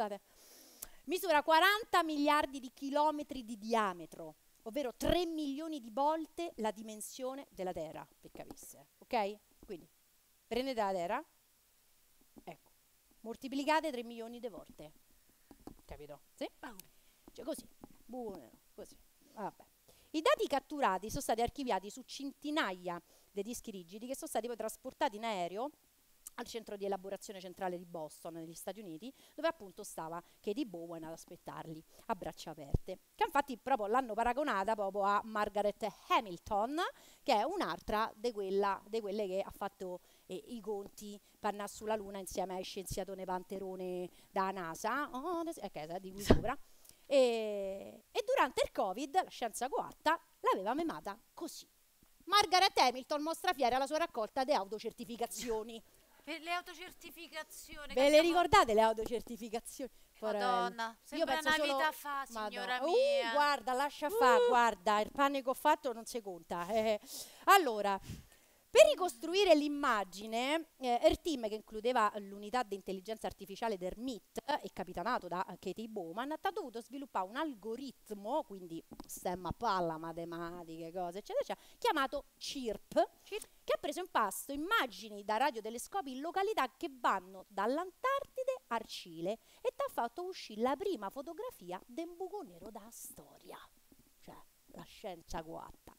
miliardi di chilometri di diametro, ovvero 3 milioni di volte la dimensione della Terra, per capisse, ok? Quindi prendete la Terra, ecco, moltiplicate 3 milioni di volte, capito? Sì? Cioè così, buco nero, così, vabbè. I dati catturati sono stati archiviati su centinaia di dischi rigidi che sono stati poi trasportati in aereo al centro di elaborazione centrale di Boston, negli Stati Uniti, dove appunto stava Katie Bowen ad aspettarli a braccia aperte, che infatti proprio l'hanno paragonata proprio a Margaret Hamilton, che è un'altra di quelle che ha fatto i conti per andare sulla Luna insieme ai scienziatone Panterone da NASA, di cui sopra. E durante il Covid la scienza coatta l'aveva memata così. Margaret Hamilton mostra fiera la sua raccolta di autocertificazioni. Le autocertificazioni. Ve le ricordate le autocertificazioni? Madonna, sembra una vita fa, signora mia. Guarda, lascia fare, guarda, il pane che ho fatto non si conta. Allora, per ricostruire l'immagine, il team che includeva l'unità di intelligenza artificiale del MIT e capitanato da Katie Bowman ha dovuto sviluppare un algoritmo, quindi stemma a palla, matematiche, cose, eccetera, eccetera, chiamato CHIRP, che ha preso in pasto immagini da radiotelescopi in località che vanno dall'Antartide Arcile e ti ha fatto uscire la prima fotografia del buco nero da storia. Cioè, la scienza coatta.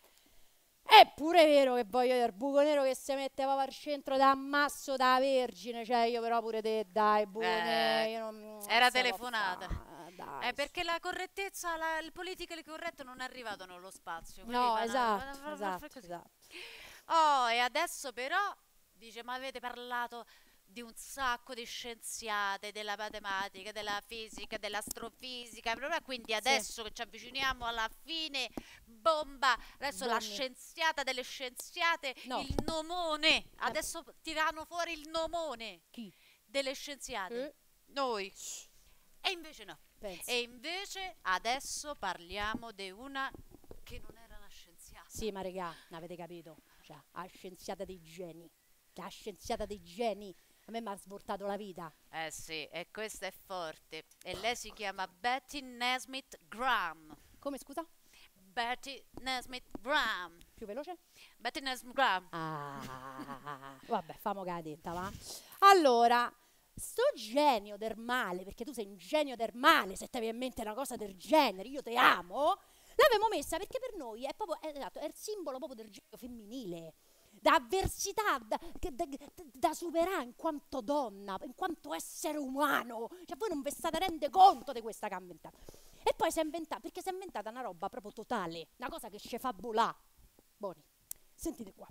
È pure vero che voglio vedere il buco nero che si mette proprio al centro d'ammasso da Vergine, cioè io però pure te, dai, buco nero, io non era se lo telefonata. dai. Perché la correttezza, il politically corretto non è arrivato nello spazio. No, esatto. Oh, e adesso però dice, ma avete parlato di un sacco di scienziate, della matematica, della fisica, dell'astrofisica, quindi adesso che ci avviciniamo alla fine bomba, adesso la scienziata delle scienziate, il nomone, adesso tirano fuori il nomone. Chi? Delle scienziate, noi. E invece no. Penso. E invece adesso parliamo di una che non era una scienziata. Sì, ma regà, avete capito? Cioè, la scienziata dei geni. La scienziata dei geni. A me mi ha svoltato la vita. Eh sì, e questa è forte. E lei si chiama Betty Nesmith Graham. Come, scusa? Betty Nesmith Graham. Più veloce? Betty Nesmith Graham. Vabbè, famo che la detta, va? Allora, sto genio del male, perché tu sei un genio del male, se ti viene in mente una cosa del genere, io te amo, l'abbiamo messa perché per noi è proprio, esatto, è il simbolo proprio del genio femminile. Da avversità da superare in quanto donna, in quanto essere umano. Cioè voi non vi state rende conto di questa che ha inventato. E poi si è inventata, perché si è inventata una roba proprio totale, una cosa che ci fa volà. Buoni, sentite qua.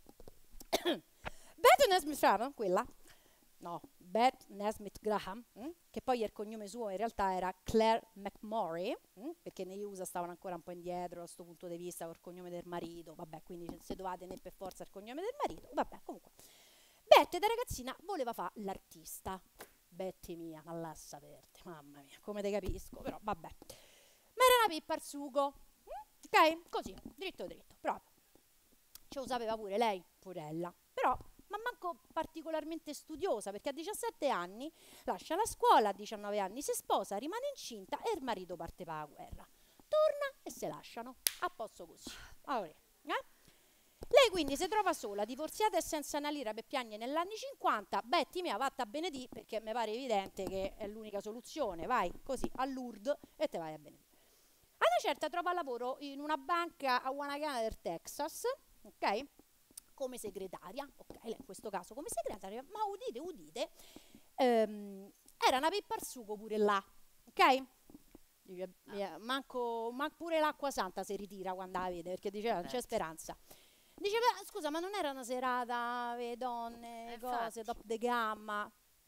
Beth Nesmith Graham, quella? No, Beth Nesmith Graham, che poi il cognome suo in realtà era Claire McMurray, perché negli USA stavano ancora un po' indietro da questo punto di vista col cognome del marito, vabbè, quindi se dovete né per forza il cognome del marito, vabbè, comunque. Betty da ragazzina voleva fare l'artista. Betty mia, ma lascia verde, mamma mia, come te capisco, però vabbè. Ma era una pippa al sugo, ok? Così, dritto dritto, proprio. Ce lo sapeva pure lei, purella, però... ma manco particolarmente studiosa, perché a 17 anni lascia la scuola, a 19 anni si sposa, rimane incinta e il marito parte per la guerra. Torna e si lasciano, a posto così. Allora, lei quindi si trova sola, divorziata e senza una lira per piangere negli anni 50. Betty mi ha fatta benedì, perché mi pare evidente che è l'unica soluzione, vai così a Lourdes e te vai a benedì. A una certa trova lavoro in una banca a Wanagana del Texas, ok? Come segretaria, ok, lei in questo caso come segretaria, ma udite, era una pippa al sugo pure là, ok? Manco pure l'acqua santa si ritira quando la vede, perché diceva non c'è speranza. Diceva, scusa, ma non era una serata per donne, cose, top de gamma?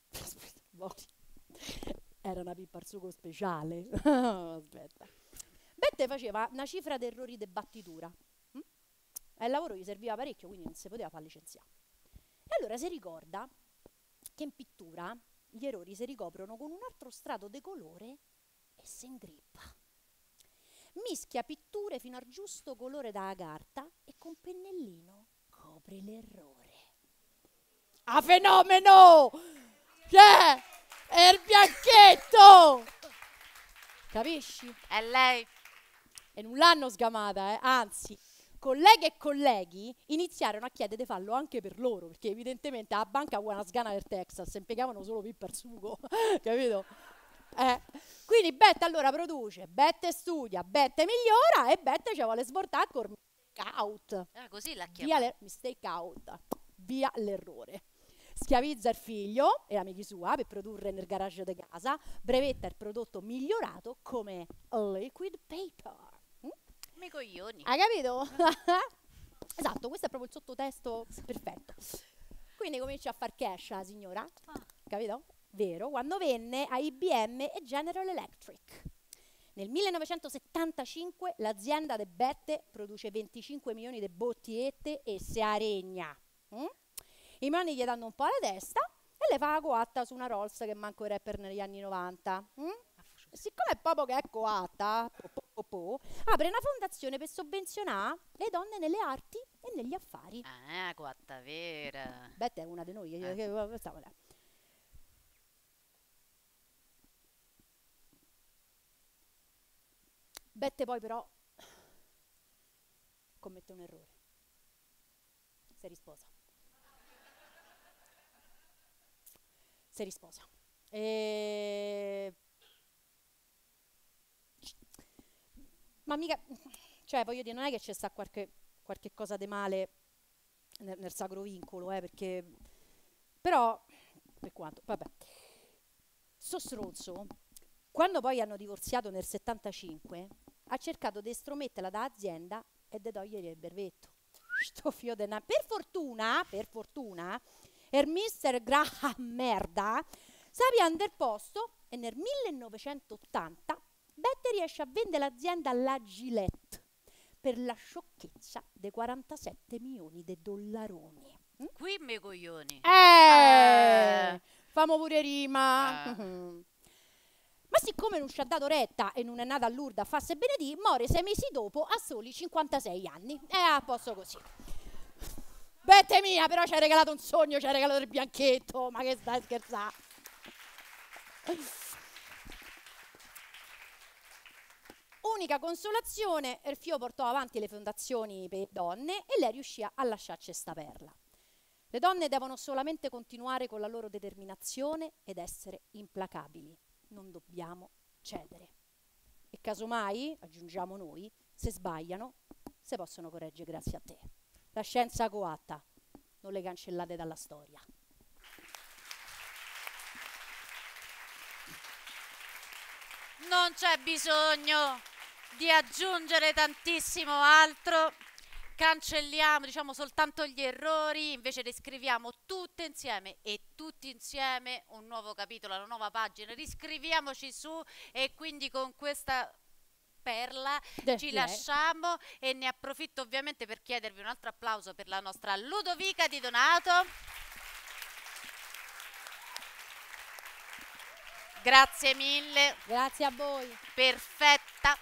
Era una pippa al sugo speciale. Aspetta. Bette faceva una cifra d'errori di battitura. E il lavoro gli serviva parecchio, quindi non si poteva far licenziare. E allora si ricorda che in pittura gli errori si ricoprono con un altro strato di colore e si ingrippa. Mischia pitture fino al giusto colore da carta e con pennellino copre l'errore. A fenomeno! Cioè, è il bianchetto! Capisci? È lei. E non l'hanno sgamata, anzi... colleghe e colleghi iniziarono a chiedere di farlo anche per loro, perché evidentemente a banca Wanasgana del Texas impiegavano solo pippa al sugo, capito? Quindi Bette allora produce, Bette studia, Bette migliora e Bette ci vuole svoltare con mistake out. Così la chiama. Mistake out, via l'errore. Schiavizza il figlio e amici sua per produrre nel garage di casa, brevetta il prodotto migliorato come liquid paper. Mi coglioni. Hai capito? Esatto, questo è proprio il sottotesto perfetto. Quindi comincia a far cash la signora, capito? Vero, quando venne a IBM e General Electric. Nel 1975 l'azienda de Bette produce 25 milioni di bottigliette e si aregna. I mani gli danno un po' la testa e le fa la coatta su una Rolls che manco il rapper negli anni 90. Siccome è proprio che è coatta, apre una fondazione per sovvenzionare le donne nelle arti e negli affari. Ah, coatta vera. Bette è una di noi. Bette poi però commette un errore. Si risposa. Ma mica, cioè voglio dire, non è che c'è sta qualche cosa di male nel sacro vincolo, perché però per quanto, vabbè. Sto stronzo, quando poi hanno divorziato nel 75, ha cercato di estrometterla da azienda e di togliere il berretto. Sto fio per fortuna, il mister Graham merda sapeva andare posto e nel 1980 Betty riesce a vendere l'azienda alla Gillette per la sciocchezza dei 47 milioni di dollaroni. Qui me coglioni. Famo pure rima. Ma siccome non ci ha dato retta e non è nata a Lourdes a farsi benedì, muore 6 mesi dopo a soli 56 anni. A posto così. Bette mia, però ci hai regalato un sogno, ci hai regalato il bianchetto. Ma che stai scherzando? Unica consolazione, il Fio portò avanti le fondazioni per donne e lei riuscì a lasciarci sta perla. Le donne devono solamente continuare con la loro determinazione ed essere implacabili. Non dobbiamo cedere. E casomai, aggiungiamo noi, se sbagliano, se possono correggere grazie a te. La scienza coatta, non le cancellate dalla storia. Non c'è bisogno di aggiungere tantissimo altro. Cancelliamo, diciamo, soltanto gli errori, invece riscriviamo tutte insieme e tutti insieme un nuovo capitolo, una nuova pagina. Riscriviamoci su e quindi con questa perla ci lasciamo e ne approfitto ovviamente per chiedervi un altro applauso per la nostra Ludovica Di Donato. Grazie mille. Grazie a voi. Perfetta,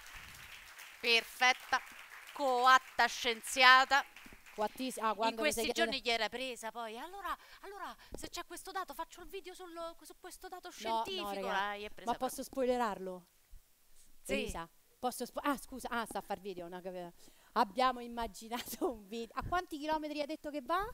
coatta scienziata. In questi giorni gli era presa poi. Allora se c'è questo dato faccio il video su questo dato scientifico. No, ma posso spoilerarlo? Sì. Elisa, posso scusa, sta a far video. No, abbiamo immaginato un video. A quanti chilometri ha detto che va?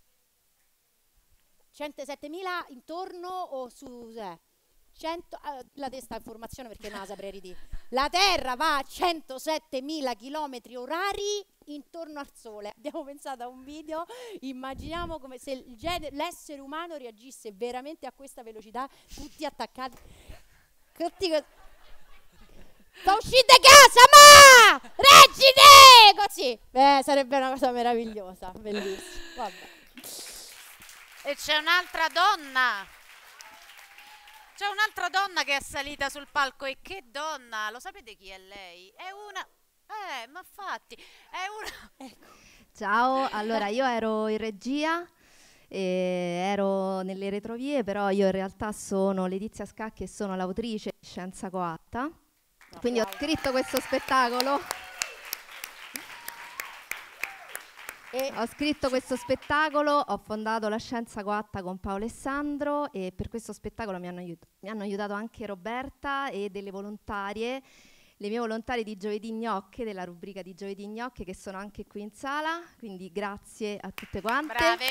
107.000 intorno o su... 100, la testa informazione perché non la saprei ridire. La Terra va a 107.000 km orari intorno al Sole. Abbiamo pensato a un video, immaginiamo come se l'essere umano reagisse veramente a questa velocità, tutti attaccati. Sto uscendo da casa, ma! Reggine! Così! Sarebbe una cosa meravigliosa, bellissima. Vabbè. E c'è un'altra donna. C'è un'altra donna che è salita sul palco e che donna? Lo sapete chi è lei? È una... ma infatti, è una... Ciao, allora io ero in regia, ero nelle retrovie, però io in realtà sono Letizia Scacchi e sono l'autrice di Scienza Coatta. Quindi ho scritto questo spettacolo. Ho scritto questo spettacolo, ho fondato la Scienza Coatta con Paolo e Sandro e per questo spettacolo mi hanno aiutato anche Roberta e delle volontarie, le mie volontarie di Giovedì Gnocche, della rubrica di Giovedì Gnocche, che sono anche qui in sala, quindi grazie a tutte quante. Brave.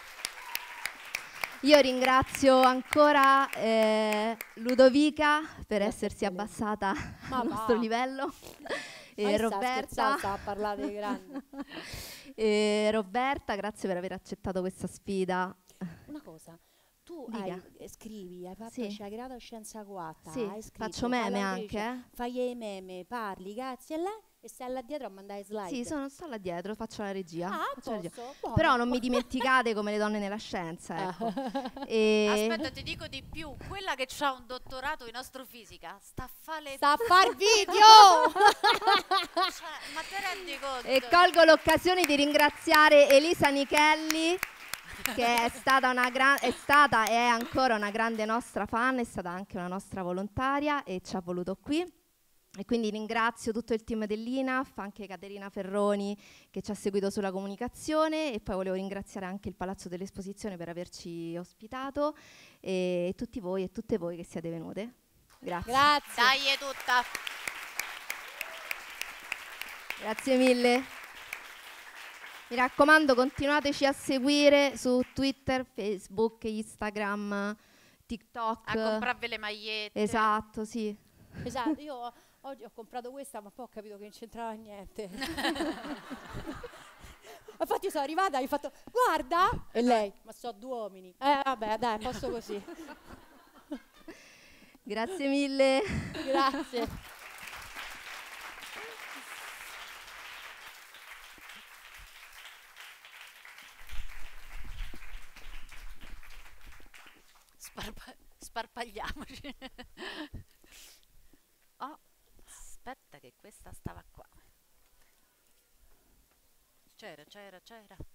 Io ringrazio ancora Ludovica per essersi abbassata al nostro livello. E Roberta, sta a parlare di grandi. E Roberta, grazie per aver accettato questa sfida. Una cosa, tu scrivi, hai fatto, Sì. ci hai creato Scienza Coatta, Sì, hai scritto, faccio meme fai l'autrice, anche, fai i meme, parli, grazie a lei e stai là dietro a mandare slide. Sì, sto là dietro, faccio la regia. Faccio la regia. Buono. Però non mi dimenticate come le donne nella scienza, ecco. E... Aspetta, ti dico di più, quella che ha un dottorato in astrofisica sta a fare video. Ma te rendi conto? E colgo l'occasione di ringraziare Elisa Nichelli, che è stata e è ancora una grande nostra fan, è stata anche una nostra volontaria e ci ha voluto qui. E quindi ringrazio tutto il team dell'INAF, anche Caterina Ferroni che ci ha seguito sulla comunicazione, e poi volevo ringraziare anche il Palazzo dell'Esposizione per averci ospitato e tutti voi e tutte voi che siete venute. Grazie. Dai, è tutta. Grazie mille. Mi raccomando, continuateci a seguire su Twitter, Facebook, Instagram, TikTok. A comprarvi le magliette. Esatto, sì. Esatto, io oggi ho comprato questa, ma poi ho capito che non c'entrava niente. Infatti io sono arrivata e ho fatto, guarda, e lei, ma so 2 uomini. Vabbè, dai, posso così. Grazie mille. Grazie. Sparpagliamoci. Oh, aspetta che questa stava qua. C'era.